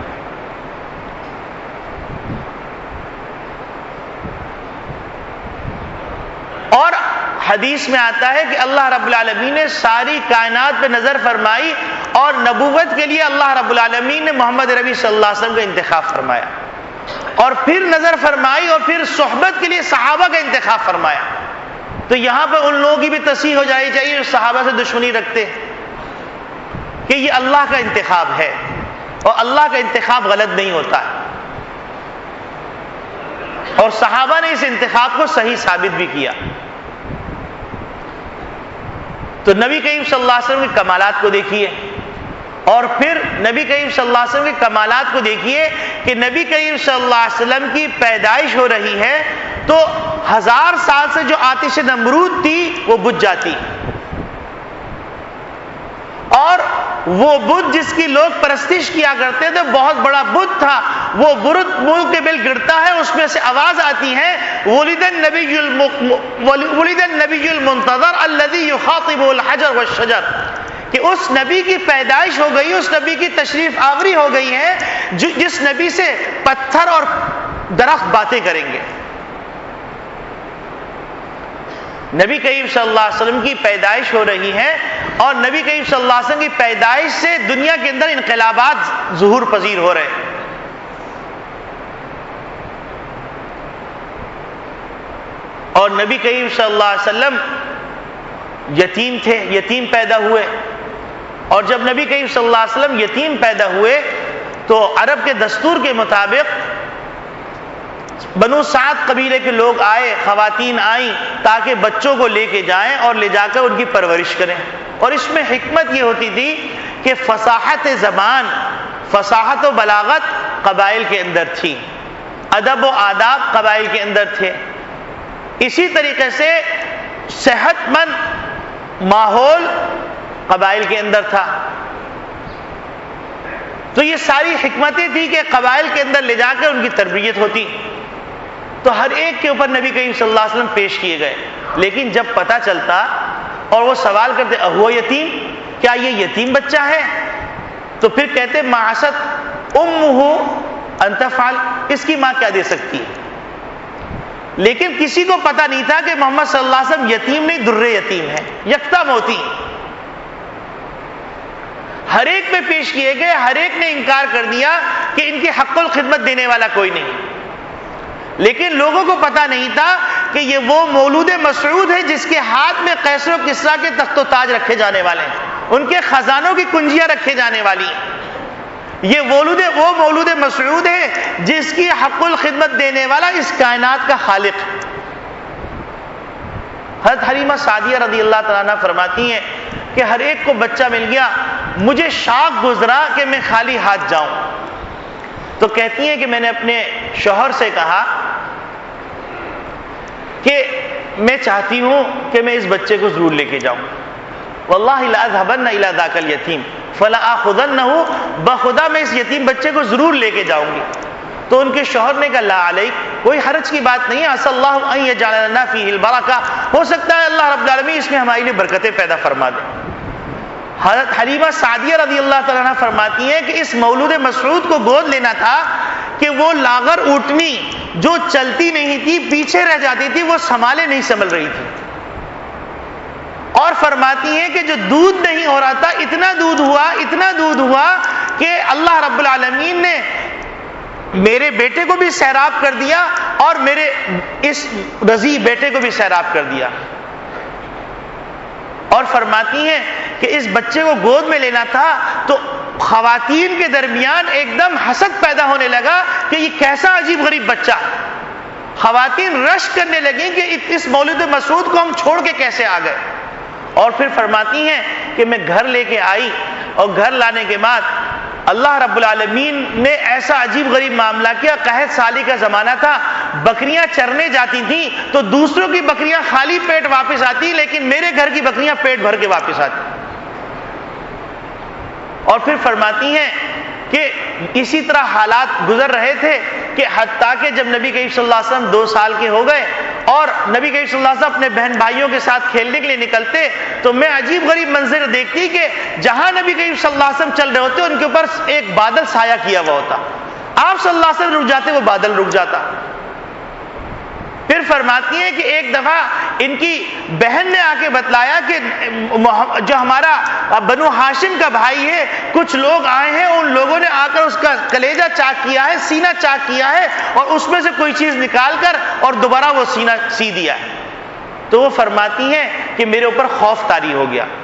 اور حدیث میں آتا ہے کہ اللہ رب العالمین نے ساری کائنات پہ نظر فرمائی اور نبوت کے لیے اللہ رب العالمین نے محمد نبی صلی اللہ علیہ وسلم کا انتخاب فرمایا، اور پھر نظر فرمائی اور پھر صحبت کے لیے صحابہ کا انتخاب فرمایا۔ تو یہاں پہ ان لوگوں کی بھی تصحیح ہو جانی چاہیے جو صحابہ سے دشمنی رکھتے کہ یہ اللہ کا انتخاب ہے اور اللہ کا انتخاب غلط نہیں ہوتا ہے، اور صحابہ نے اس انتخاب کو صحیح ثابت بھی کیا۔ تو نبی کریم صلی اللہ علیہ وسلم کے کمالات کو دیکھیے، اور پھر نبی کریم صلی اللہ علیہ وسلم کے کمالات کو دیکھیے کہ نبی کریم صلی اللہ علیہ وسلم کی پیدائش ہو رہی ہے تو ہزار سال سے جو آتش نمرود تھی وہ بجھ جاتی، اور وہ بت جس کی لوگ پرستش کیا کرتے تھے بہت بڑا بت تھا، وہ بت منہ کے بل گرتا ہے، اس میں سے آواز آتی ہے ولد النبی ولد النبی المنتظر الذي يخاطب الحجر والشجر، کہ اس نبی کی پیدائش ہو گئی، اس نبی کی تشریف آوری ہو گئی ہے جس نبی سے پتھر اور درخت باتیں کریں گے۔ نبی کریم صلی اللہ علیہ وسلم کی پیدائش ہو رہی ہے، اور نبی کریم صلی اللہ علیہ وسلم کی پیدائش سے دنیا کے اندر انقلابات ظہور پذیر ہو رہے ہیں۔ اور نبی کریم صلی اللہ علیہ وسلم یتیم تھے، یتیم پیدا ہوئے، اور جب نبی کریم صلی اللہ علیہ وسلم یتیم پیدا ہوئے تو عرب کے دستور کے مطابق بنو سعد قبیلے کے لوگ آئے، خواتین آئیں تاکہ بچوں کو لے کے جائیں اور لے جا کر ان کی پرورش کریں، اور اس میں حکمت یہ ہوتی تھی کہ فصاحت زبان، فصاحت و بلاغت قبائل کے اندر تھی، ادب و آداب قبائل کے اندر تھے، اسی طریقے سے صحت مند ماحول قبائل کے اندر تھا۔ تو یہ ساری حکمتیں تھی کہ قبائل کے اندر لے جا کر ان کی تربیت ہوتی، تو ہر ایک کے اوپر نبی کریم صلی اللہ علیہ وسلم پیش کیے گئے، لیکن جب پتہ چلتا اور وہ سوال کرتے اہو یتیم، کیا یہ یتیم بچہ ہے؟ تو پھر کہتے معاشت امہ ان تفعل، اس کی ماں کیا دے سکتی ہے؟ لیکن کسی کو پتہ نہیں تھا کہ محمد صلی اللہ علیہ وسلم یتیم نہیں در یتیم ہے، یکتا موتی۔ ہر ایک میں پیش کیے گئے، ہر ایک نے انکار کر دیا کہ ان کے حق الخدمت دینے والا کوئی نہیں، لیکن لوگوں کو پتہ نہیں تھا کہ یہ وہ مولود مسعود ہے جس کے ہاتھ میں قیصر و کسریٰ کے تخت و تاج رکھے جانے والے ہیں، ان کے خزانوں کی کنجیاں رکھے جانے والی ہیں۔ یہ مولود وہ مولود مسعود ہے جس کی حق الخدمت دینے والا اس کائنات کا خالق۔ حضرت حلیمہ سعدیہ رضی اللہ تعالیٰ عنہ فرماتی ہیں کہ ہر ایک کو بچہ مل گیا، مجھے شاق گزرا کہ میں خالی ہاتھ جاؤں، تو کہتی ہیں کہ میں نے اپنے شوہر سے کہا کہ میں چاہتی ہوں کہ میں اس بچے کو ضرور لے کے جاؤں، واللہ لأذهبن إلى ذاك اليتيم فلآخذنه، بخدا میں اس یتیم بچے کو ضرور لے کے جاؤں گی۔ تو ان کے شوہر نے کہا لا علیک، کوئی حرج کی بات نہیں ہے، عسى الله ان يجعل لنا فيه البرکہ، ہو سکتا ہے اللہ رب العالمین اس میں ہمارے لیے برکتیں پیدا فرما دے۔ حضرت حلیمہ سعدیہ رضی اللہ تعالیٰ عنہ فرماتی ہیں کہ اس مولود مسعود کو گود لینا تھا کہ وہ لاغر اونٹنی جو چلتی نہیں تھی، پیچھے رہ جاتی تھی، وہ سنبھالے نہیں سنبھل رہی تھی، اور فرماتی ہیں کہ جو دودھ نہیں ہو رہا تھا، اتنا دودھ ہوا اتنا دودھ ہوا کہ اللہ رب العالمین نے میرے بیٹے کو بھی سیراب کر دیا اور میرے اس رضیع بیٹے کو بھی سیراب کر دیا، اور فرماتی ہیں کہ اس بچے کو گود میں لینا تھا تو خواتین کے درمیان ایک دم حسد پیدا ہونے لگا کہ یہ کیسا عجیب غریب بچہ۔ خواتین رش کرنے لگیں کہ اس مولود مسعود کو ہم چھوڑ کے کیسے آ گئے، اور پھر فرماتی ہیں کہ میں گھر لے کے آئی، اور گھر لانے کے بعد اللہ رب العالمین نے ایسا عجیب غریب معاملہ کیا، قحط سالی کا زمانہ تھا، بکریاں چرنے جاتی تھیں تو دوسروں کی بکریاں خالی پیٹ واپس آتی، لیکن میرے گھر کی بکریاں پیٹ بھر کے واپس آتی، اور پھر فرماتی ہیں کہ اسی طرح حالات گزر رہے تھے کہ حتیٰ کہ جب نبی کریم صلی اللہ علیہ وسلم دو سال کے ہو گئے اور نبی کریم صلی اللہ علیہ وسلم اپنے بہن بھائیوں کے ساتھ کھیلنے کے لیے نکلتے تو میں عجیب غریب منظر دیکھتی کہ جہاں نبی کریم صلی اللہ علیہ وسلم چل رہے ہوتے ان کے اوپر ایک بادل سایہ کیا ہوا ہوتا، آپ صلی اللہ علیہ وسلم رک جاتے وہ بادل رک جاتا۔ پھر فرماتی ہیں کہ ایک دفعہ ان کی بہن نے آ کے بتلایا کہ جو ہمارا بنو ہاشم کا بھائی ہے کچھ لوگ آئے ہیں، ان لوگوں نے آ کر اس کا کلیجہ چاک کیا ہے، سینہ چاک کیا ہے اور اس میں سے کوئی چیز نکال کر اور دوبارہ وہ سینہ سی دیا ہے۔ تو وہ فرماتی ہیں کہ میرے اوپر خوف طاری ہو گیا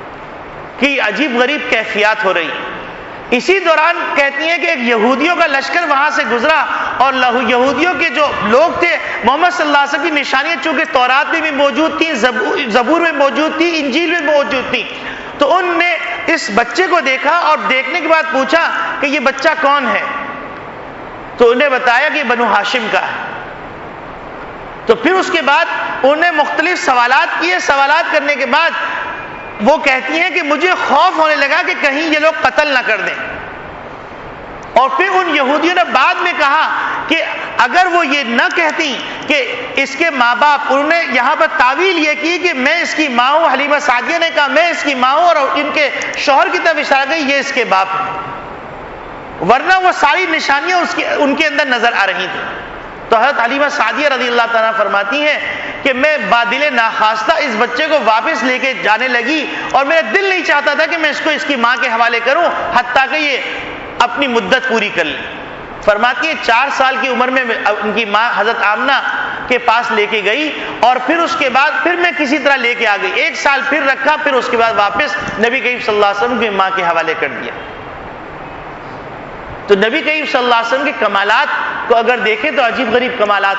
کہ عجیب غریب کیفیات ہو رہی۔ اسی دوران کہتی ہیں کہ ایک یہودیوں کا لشکر وہاں سے گزرا اور یہودیوں کے جو لوگ تھے محمد صلی اللہ علیہ وسلم کی نشانیاں چونکہ تورات میں بھی موجود تھیں، زبور میں موجود تھی، انجیل میں موجود تھی، تو ان نے اس بچے کو دیکھا اور دیکھنے کے بعد پوچھا کہ یہ بچہ کون ہے؟ تو انہیں بتایا کہ بنو ہاشم کا ہے۔ تو پھر اس کے بعد انہیں مختلف سوالات کیے، سوالات کرنے کے بعد وہ کہتی ہیں کہ مجھے خوف ہونے لگا کہ کہیں یہ لوگ قتل نہ کر دیں۔ اور پھر ان یہودیوں نے بعد میں کہا کہ اگر وہ یہ نہ کہتی کہ اس کے ماں باپ، انہوں نے یہاں پر تعویل یہ کی کہ میں اس کی ماں ہوں، حلیمہ سعدیہ نے کہا میں اس کی ماں ہوں اور ان کے شوہر کی طرف اشارہ کی یہ اس کے باپ ہیں، ورنہ وہ ساری نشانیاں اس کے ان کے اندر نظر آ رہی تھیں۔ تو حضرت حلیمہ سعدیہ رضی اللہ تعالیٰ فرماتی ہیں کہ میں بادل ناخواستہ اس بچے کو واپس لے کے جانے لگی اور میرا دل نہیں چاہتا تھا کہ میں اس کو اس کی ماں کے حوالے کروں حتیٰ کہ یہ اپنی مدت پوری کر لے۔ فرماتی ہے چار سال کی عمر میں ان کی ماں حضرت آمنہ کے پاس لے کے گئی اور پھر اس کے بعد پھر میں کسی طرح لے کے آ گئی، ایک سال پھر رکھا، پھر اس کے بعد واپس نبی کریم صلی اللہ علیہ وسلم کی ماں کے حوالے کر دیا۔ تو نبی کریم صلی اللہ علیہ وسلم کے کمالات کو اگر دیکھیں تو عجیب غریب کمالات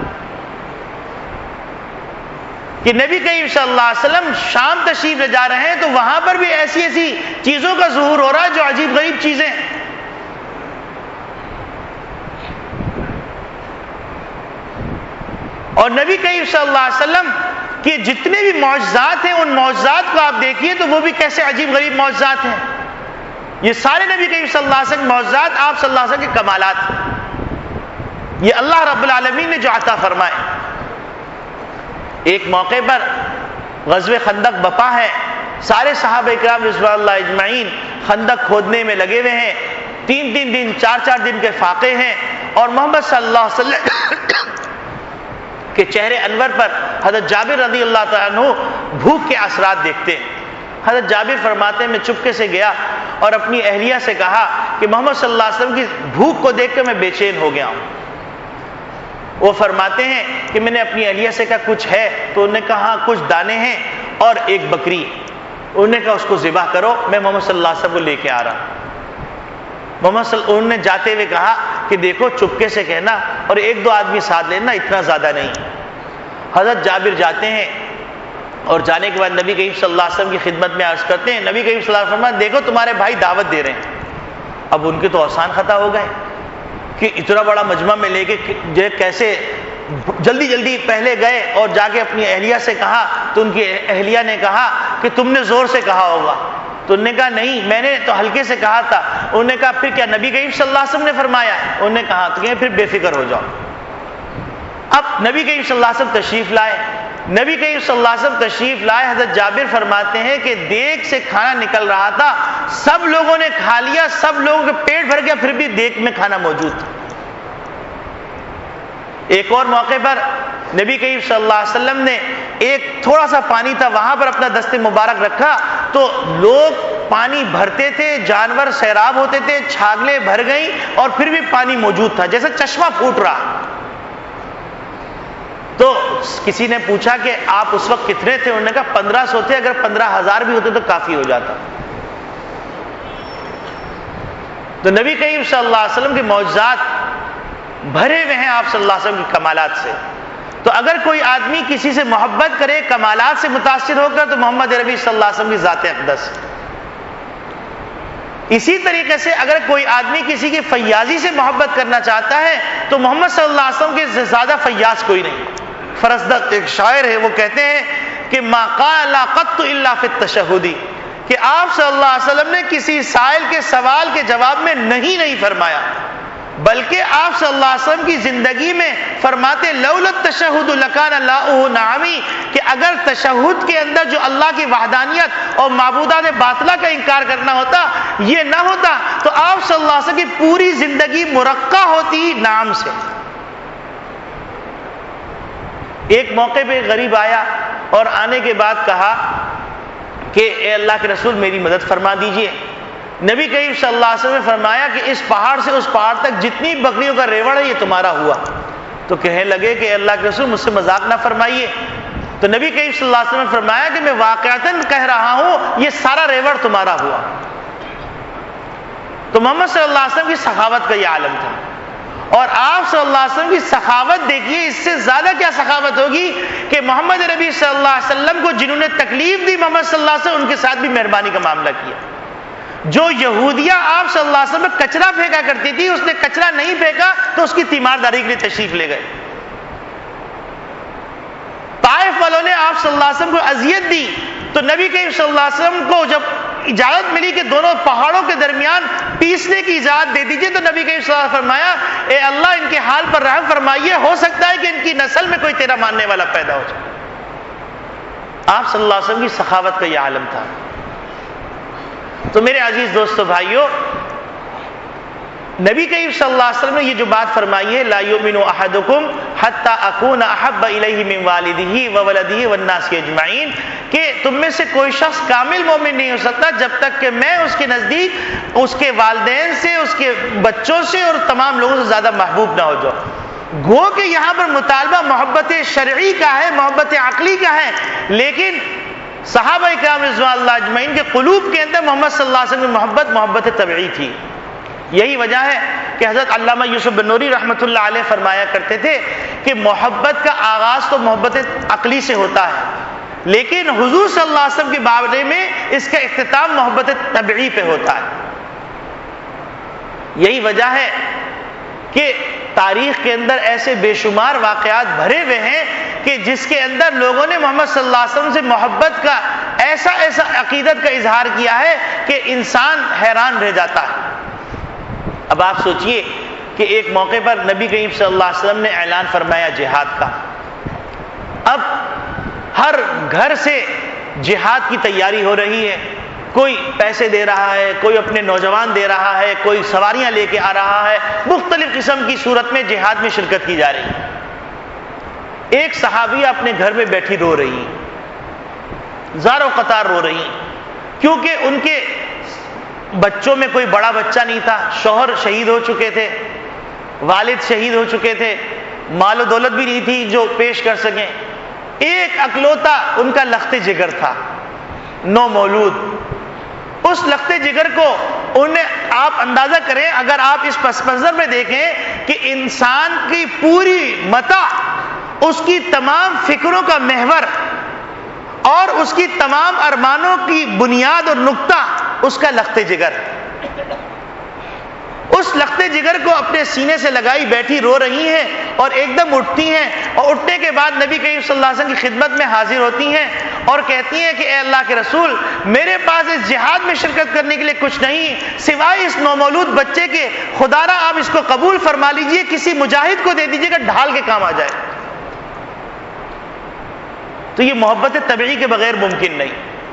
کہ نبی کریم صلی اللہ علیہ وسلم شام تشریف لے جا رہے ہیں تو وہاں پر بھی ایسی ایسی چیزوں کا ظہور ہو رہا ہے جو عجیب غریب چیزیں۔ اور نبی کریم صلی اللہ علیہ وسلم کے جتنے بھی معجزات ہیں ان معجزات کو آپ دیکھیے تو وہ بھی کیسے عجیب غریب معجزات ہیں۔ یہ سارے نبی کریم صلی اللہ علیہ وسلم کے معجزات آپ صلی اللہ علیہ وسلم کے کمالات ہیں، یہ اللہ رب العالمین نے جو عطا فرمائے۔ ایک موقع پر غزوہ خندق بپا ہے، سارے صحابہ کرام رضوان اللہ اجمعین خندق کھودنے میں لگے ہوئے ہیں، تین تین دن چار چار دن کے فاقے ہیں اور محمد صلی اللہ علیہ وسلم کے چہرے انور پر حضرت جابر رضی اللہ تعالیٰ عنہ بھوک کے اثرات دیکھتے ہیں۔ حضرت جابر فرماتے ہیں میں چپکے سے گیا اور اپنی اہلیہ سے کہا کہ محمد صلی اللہ علیہ وسلم کی بھوک کو دیکھ کر میں بے چین ہو گیا ہوں۔ وہ فرماتے ہیں کہ میں نے اپنی اہلیہ سے کہا کچھ ہے؟ تو انہوں نے کہا کچھ دانے ہیں اور ایک بکری۔ انہوں نے کہا اس کو ذبح کرو، میں محمد صلی اللہ علیہ وسلم کو لے کے آ رہا ہوں۔ محمد صلی اللہ علیہ وسلم نے جاتے ہوئے کہا کہ دیکھو چپکے سے کہنا اور ایک دو آدمی ساتھ لینا، اتنا زیادہ نہیں۔ حضرت جابر جاتے ہیں اور جانے کے بعد نبی کریم صلی اللہ علیہ وسلم کی خدمت میں عرض کرتے ہیں، نبی کریم صلی اللہ علیہ وسلم فرماتے دیکھو تمہارے بھائی دعوت دے رہے ہیں۔ اب ان کے تو آسان خطا ہو گئے کہ اتنا بڑا مجمع میں لے کے کیسے جلدی جلدی پہلے گئے اور جا کے اپنی اہلیہ سے کہا تو ان کی اہلیہ نے کہا کہ تم نے زور سے کہا ہوگا۔ تو انہوں نے کہا نہیں میں نے تو ہلکے سے کہا تھا۔ انہوں نے کہا پھر کیا نبی کریم صلی اللہ علیہ وسلم نے فرمایا؟ انہوں نے کہا تو کہ پھر بے فکر ہو جاؤ۔ اب نبی کریم صلی اللہ علیہ وسلم تشریف لائے، نبی کریم صلی اللہ علیہ وسلم تشریف لائے، حضرت جابر فرماتے ہیں کہ دیگ سے کھانا نکل رہا تھا، سب لوگوں نے کھا لیا، سب لوگوں کے پیٹ بھر گیا، پھر بھی دیگ میں کھانا موجود تھا۔ ایک اور موقع پر نبی کریم صلی اللہ علیہ وسلم نے ایک تھوڑا سا پانی تھا وہاں پر اپنا دست مبارک رکھا تو لوگ پانی بھرتے تھے، جانور سیراب ہوتے تھے، چھاگلیں بھر گئیں اور پھر بھی پانی موجود تھا جیسے چشمہ پھوٹ رہا۔ تو کسی نے پوچھا کہ آپ اس وقت کتنے تھے؟ انہوں نے کہا پندرہ سو تھے، اگر پندرہ ہزار بھی ہوتے تو کافی ہو جاتا۔ تو نبی کریم صلی اللہ علیہ وسلم کے معجزات بھرے ہوئے ہیں آپ صلی اللہ علیہ وسلم کے کمالات سے۔ تو اگر کوئی آدمی کسی سے محبت کرے، کمالات سے متاثر ہو کر، تو محمد عربی صلی اللہ علیہ وسلم کی ذات اقدس۔ اسی طریقے سے اگر کوئی آدمی کسی کی فیاضی سے محبت کرنا چاہتا ہے تو محمد صلی اللہ علیہ وسلم کے زیادہ فیاض کوئی نہیں۔ فرزدق ایک شاعر ہے، وہ کہتے ہیں کہ ما قال قط الا فی التشہد، کہ آپ صلی اللہ علیہ وسلم نے کسی سائل کے سوال کے جواب میں نہیں نہیں فرمایا، بلکہ آپ صلی اللہ علیہ وسلم کی زندگی میں فرماتے لولا التشہد لکان اللہ نعمی، کہ اگر تشہد کے اندر جو اللہ کی وحدانیت اور معبودان باطلہ کا انکار کرنا ہوتا، یہ نہ ہوتا تو آپ صلی اللہ علیہ وسلم کی پوری زندگی مرقع ہوتی نعم سے۔ ایک موقع پہ غریب آیا اور آنے کے بعد کہا کہ اے اللہ کے رسول میری مدد فرما دیجئے۔ نبی کریم صلی اللہ علیہ وسلم نے فرمایا کہ اس پہاڑ سے اس پہاڑ تک جتنی بکریوں کا ریوڑ ہے یہ تمہارا ہوا۔ تو کہنے لگے کہ اے اللہ کے رسول مجھ سے مذاق نہ فرمائیے۔ تو نبی کریم صلی اللہ علیہ وسلم نے فرمایا کہ میں واقعتاً کہہ رہا ہوں یہ سارا ریوڑ تمہارا ہوا۔ تو محمد صلی اللہ علیہ وسلم کی سخاوت کا یہ عالم تھا، اور آپ صلی اللہ علیہ وسلم کی سخاوت دیکھیے، اس سے زیادہ کیا سخاوت ہوگی کہ محمد نبی صلی اللہ علیہ وسلم کو جنہوں نے تکلیف دی محمد صلی اللہ علیہ وسلم، ان کے ساتھ بھی مہربانی کا معاملہ کیا۔ جو یہودیہ آپ صلی اللہ علیہ وسلم میں کچرا پھینکا کرتی تھی، اس نے کچرا نہیں پھینکا تو اس کی تیمارداری کے لیے تشریف لے گئے۔ طائف والوں نے آپ صلی اللہ علیہ وسلم کو اذیت دی تو نبی کریم صلی اللہ علیہ وسلم کو جب اجازت ملی کہ دونوں پہاڑوں کے درمیان پیسنے کی اجازت دے دیجیے تو نبی کریم صلی اللہ علیہ وسلم نے فرمایا اے اللہ ان کے حال پر رحم فرمائیے، ہو سکتا ہے کہ ان کی نسل میں کوئی تیرا ماننے والا پیدا ہو جائے۔ آپ صلی اللہ علیہ وسلم کی سخاوت کا یہ عالم تھا۔ تو میرے عزیز دوستو بھائیو، نبی کریم صلی اللہ علیہ وسلم نے یہ جو بات فرمائی ہے لا یؤمن احدکم حتی اکون احب الیہ من والدہ وولدہ والناس اجمعین، کہ تم میں سے کوئی شخص کامل مومن نہیں ہو سکتا جب تک کہ میں اس کے نزدیک اس کے والدین سے، اس کے بچوں سے اور تمام لوگوں سے زیادہ محبوب نہ ہو جاؤ۔ گو کہ یہاں پر مطالبہ محبت شرعی کا ہے، محبت عقلی کا ہے، لیکن صحابہ کرام رضوان اللہ اجمعین کے قلوب کے اندر محمد صلی اللہ علیہ وسلم کی محبت محبت طبعی تھی۔ یہی وجہ ہے کہ حضرت علامہ یوسف بن نوری رحمۃ اللہ علیہ فرمایا کرتے تھے کہ محبت کا آغاز تو محبت عقلی سے ہوتا ہے، لیکن حضور صلی اللہ علیہ وسلم کے بارے میں اس کا اختتام محبت طبعی پہ ہوتا ہے۔ یہی وجہ ہے کہ تاریخ کے اندر ایسے بے شمار واقعات بھرے ہوئے ہیں کہ جس کے اندر لوگوں نے محمد صلی اللہ علیہ وسلم سے محبت کا ایسا ایسا عقیدت کا اظہار کیا ہے کہ انسان حیران رہ جاتا ہے۔ اب آپ سوچئے کہ ایک موقع پر نبی کریم صلی اللہ علیہ وسلم نے اعلان فرمایا جہاد کا۔ اب ہر گھر سے جہاد کی تیاری ہو رہی ہے، کوئی پیسے دے رہا ہے، کوئی اپنے نوجوان دے رہا ہے، کوئی سواریاں لے کے آ رہا ہے، مختلف قسم کی صورت میں جہاد میں شرکت کی جا رہی ہے۔ ایک صحابیہ اپنے گھر میں بیٹھی رو رہی، زار و قطار رو رہی، کیونکہ ان کے بچوں میں کوئی بڑا بچہ نہیں تھا، شوہر شہید ہو چکے تھے، والد شہید ہو چکے تھے، مال و دولت بھی نہیں تھی جو پیش کر سکیں، ایک اکلوتا ان کا لخت جگر تھا، نو مولود۔ اس لخت جگر کو انہیں آپ اندازہ کریں، اگر آپ اس پس منظر میں دیکھیں کہ انسان کی پوری متاع، اس کی تمام فکروں کا محور اور اس کی تمام ارمانوں کی بنیاد اور نقطہ اس کا لخت جگر، اس لخت جگر کو اپنے سینے سے لگائی بیٹھی رو رہی ہیں اور ایک دم اٹھتی ہیں، اور اٹھنے کے بعد نبی کریم صلی اللہ علیہ وسلم کی خدمت میں حاضر ہوتی ہیں اور کہتی ہیں کہ اے اللہ کے رسول، میرے پاس اس جہاد میں شرکت کرنے کے لیے کچھ نہیں سوائے اس نومولود بچے کے، خدا را آپ اس کو قبول فرما لیجئے، کسی مجاہد کو دے دیجئے گا ڈھال کے کام آ جائے۔ تو یہ محبت طبعی کے بغیر ممکن نہیں۔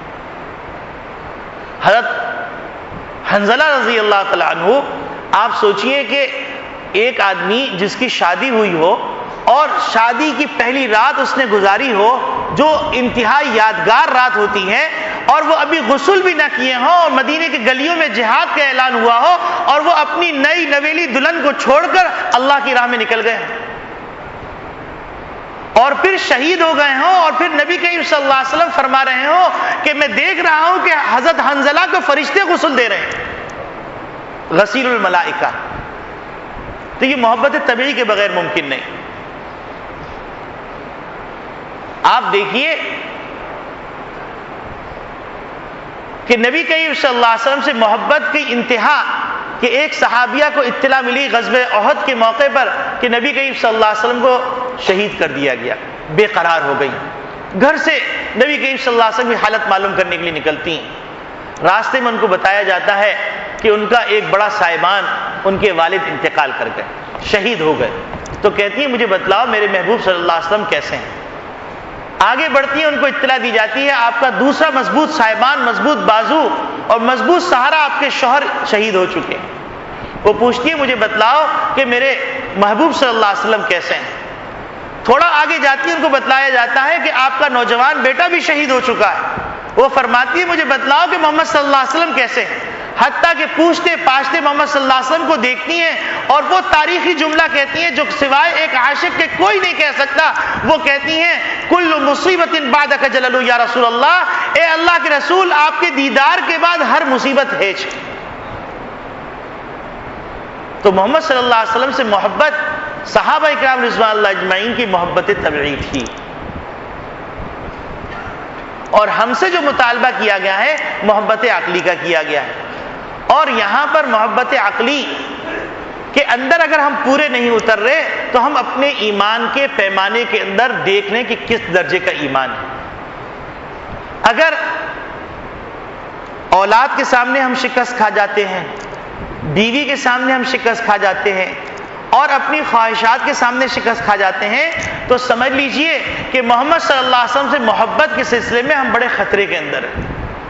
حضرت حنظلہ رضی اللہ تعالیٰ عنہ، آپ سوچئے کہ ایک آدمی جس کی شادی ہوئی ہو اور شادی کی پہلی رات اس نے گزاری ہو، جو انتہائی یادگار رات ہوتی ہے، اور وہ ابھی غسل بھی نہ کیے ہوں اور مدینے کی گلیوں میں جہاد کا اعلان ہوا ہو، اور وہ اپنی نئی نویلی دلہن کو چھوڑ کر اللہ کی راہ میں نکل گئے اور پھر شہید ہو گئے ہوں، اور پھر نبی کریم صلی اللہ علیہ وسلم فرما رہے ہوں کہ میں دیکھ رہا ہوں کہ حضرت حنظلہ کو فرشتے غسل دے رہے ہیں، غسیل الملائکہ۔ تو یہ محبت طبعی کے بغیر ممکن نہیں۔ آپ دیکھیے کہ نبی کریم صلی اللہ علیہ وسلم سے محبت کی انتہا کہ ایک صحابیہ کو اطلاع ملی غزوہ احد کے موقع پر کہ نبی کریم صلی اللہ علیہ وسلم کو شہید کر دیا گیا، بے قرار ہو گئی، گھر سے نبی کریم صلی اللہ علیہ وسلم کی حالت معلوم کرنے کے لیے نکلتی ہیں۔ راستے میں ان کو بتایا جاتا ہے کہ ان کا ایک بڑا صاحبان ان کے والد انتقال کر گئے، شہید ہو گئے. تو کہتی ہیں مجھے بتلاؤ میرے محبوب صلی اللہ علیہ وسلم کیسے ہیں. آگے بڑھتی ہیں، ان کو اطلاع دی جاتی ہے آپ کا دوسرا مضبوط صاحبان، مضبوط بازو اور مضبوط سہارا آپ کے شوہر شہید ہو چکے ہیں. وہ پوچھتی ہے مجھے بتلاؤ کہ میرے محبوب صلی اللہ علیہ وسلم کیسے ہیں. تھوڑا آگے جاتی ہے، ان کو بتلایا جاتا ہے کہ آپ کا نوجوان بیٹا بھی شہید ہو چکا ہے. وہ فرماتی ہے مجھے بتلاؤ کہ محمد صلی اللہ علیہ وسلم کیسے ہیں. حتیٰ کہ پوچھتے پاچھتے محمد صلی اللہ علیہ وسلم کو دیکھتی ہیں اور وہ تاریخی جملہ کہتی ہیں جو سوائے ایک عاشق کے کوئی نہیں کہہ سکتا. وہ کہتی ہیں کل مصیبت بعدک جلل یا رسول اللہ، اے اللہ کے رسول آپ کے دیدار کے بعد ہر مصیبت ہے. تو محمد صلی اللہ علیہ وسلم سے محبت صحابہ اکرام رضوان اللہ اجمعین کی محبت طبعی تھی. اور ہم سے جو مطالبہ کیا گیا ہے محبت عقلی کا کیا گیا ہے. اور یہاں پر محبت عقلی کے اندر اگر ہم پورے نہیں اتر رہے تو ہم اپنے ایمان کے پیمانے کے اندر دیکھ لیں کہ کس درجے کا ایمان ہے. اگر اولاد کے سامنے ہم شکست کھا جاتے ہیں، بیوی کے سامنے ہم شکست کھا جاتے ہیں اور اپنی خواہشات کے سامنے شکست کھا جاتے ہیں تو سمجھ لیجئے کہ محمد صلی اللہ علیہ وسلم سے محبت کے سلسلے میں ہم بڑے خطرے کے اندر ہیں.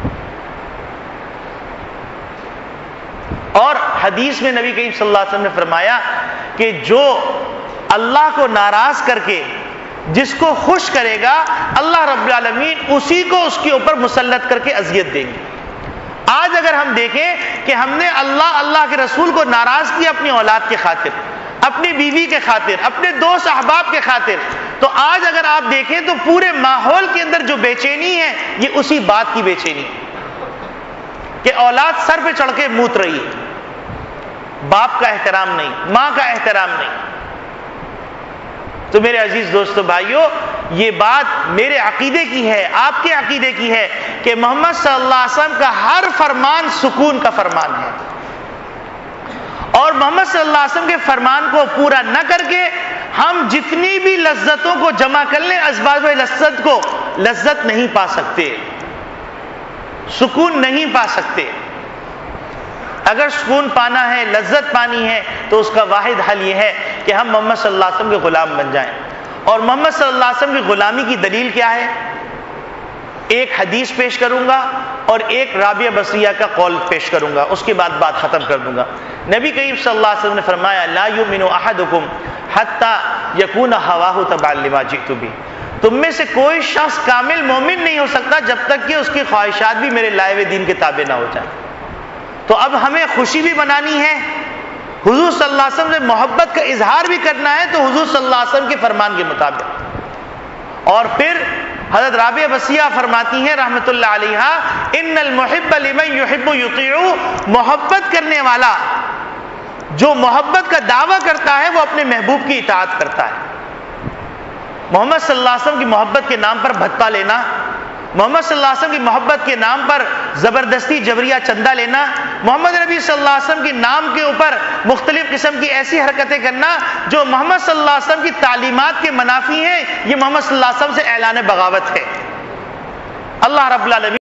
اور حدیث میں نبی کریم صلی اللہ علیہ وسلم نے فرمایا کہ جو اللہ کو ناراض کر کے جس کو خوش کرے گا اللہ رب العالمین اسی کو اس کے اوپر مسلط کر کے اذیت دیں گے. آج اگر ہم دیکھیں کہ ہم نے اللہ اللہ کے رسول کو ناراض کیا اپنی اولاد کے خاطر، اپنی بیوی کے خاطر، اپنے دوست احباب کے خاطر، تو آج اگر آپ دیکھیں تو پورے ماحول کے اندر جو بے چینی ہے یہ اسی بات کی بے چینی ہے کہ اولاد سر پہ چڑھ کے موت رہی ہے، باپ کا احترام نہیں، ماں کا احترام نہیں. تو میرے عزیز دوستو بھائیو، یہ بات میرے عقیدے کی ہے، آپ کے عقیدے کی ہے کہ محمد صلی اللہ علیہ وسلم کا ہر فرمان سکون کا فرمان ہے. اور محمد صلی اللہ علیہ وسلم کے فرمان کو پورا نہ کر کے ہم جتنی بھی لذتوں کو جمع کر لیں اسباب لذت کو لذت نہیں پا سکتے، سکون نہیں پا سکتے. اگر سکون پانا ہے، لذت پانی ہے تو اس کا واحد حل یہ ہے کہ ہم محمد صلی اللہ علیہ وسلم کے غلام بن جائیں. اور محمد صلی اللہ علیہ وسلم کی غلامی کی دلیل کیا ہے؟ ایک حدیث پیش کروں گا اور ایک رابعہ بصریہ کا قول پیش کروں گا، اس کے بعد بات ختم کر دوں گا. نبی کریم صلی اللہ علیہ وسلم نے فرمایا لا یؤمن احدکم حتی یکون ہواہ تبعا لما جئت بہ. تم میں سے کوئی شخص کامل مومن نہیں ہو سکتا جب تک کہ اس کی خواہشات بھی میرے لائے ہوئے دین کے تابع نہ ہو جائیں. تو اب ہمیں خوشی بھی منانی ہے، حضور صلی اللہ علیہ وسلم سے محبت کا اظہار بھی کرنا ہے تو حضور صلی اللہ علیہ وسلم کے فرمان کے مطابق. اور پھر حضرت رابعہ بصریہ فرماتی ہیں رحمت اللہ علیہا ان المحب لمن یحب یطیع، محبت کرنے والا جو محبت کا دعویٰ کرتا ہے وہ اپنے محبوب کی اطاعت کرتا ہے. محمد صلی اللہ علیہ وسلم کی محبت کے نام پر بھتہ لینا، محمد صلی اللہ علیہ وسلم کی محبت کے نام پر زبردستی جبریہ چندہ لینا، محمد نبی صلی اللہ علیہ وسلم کے نام کے اوپر مختلف قسم کی ایسی حرکتیں کرنا جو محمد صلی اللہ علیہ وسلم کی تعلیمات کے منافی ہیں، یہ محمد صلی اللہ علیہ وسلم سے اعلان بغاوت ہے. اللہ رب العالمین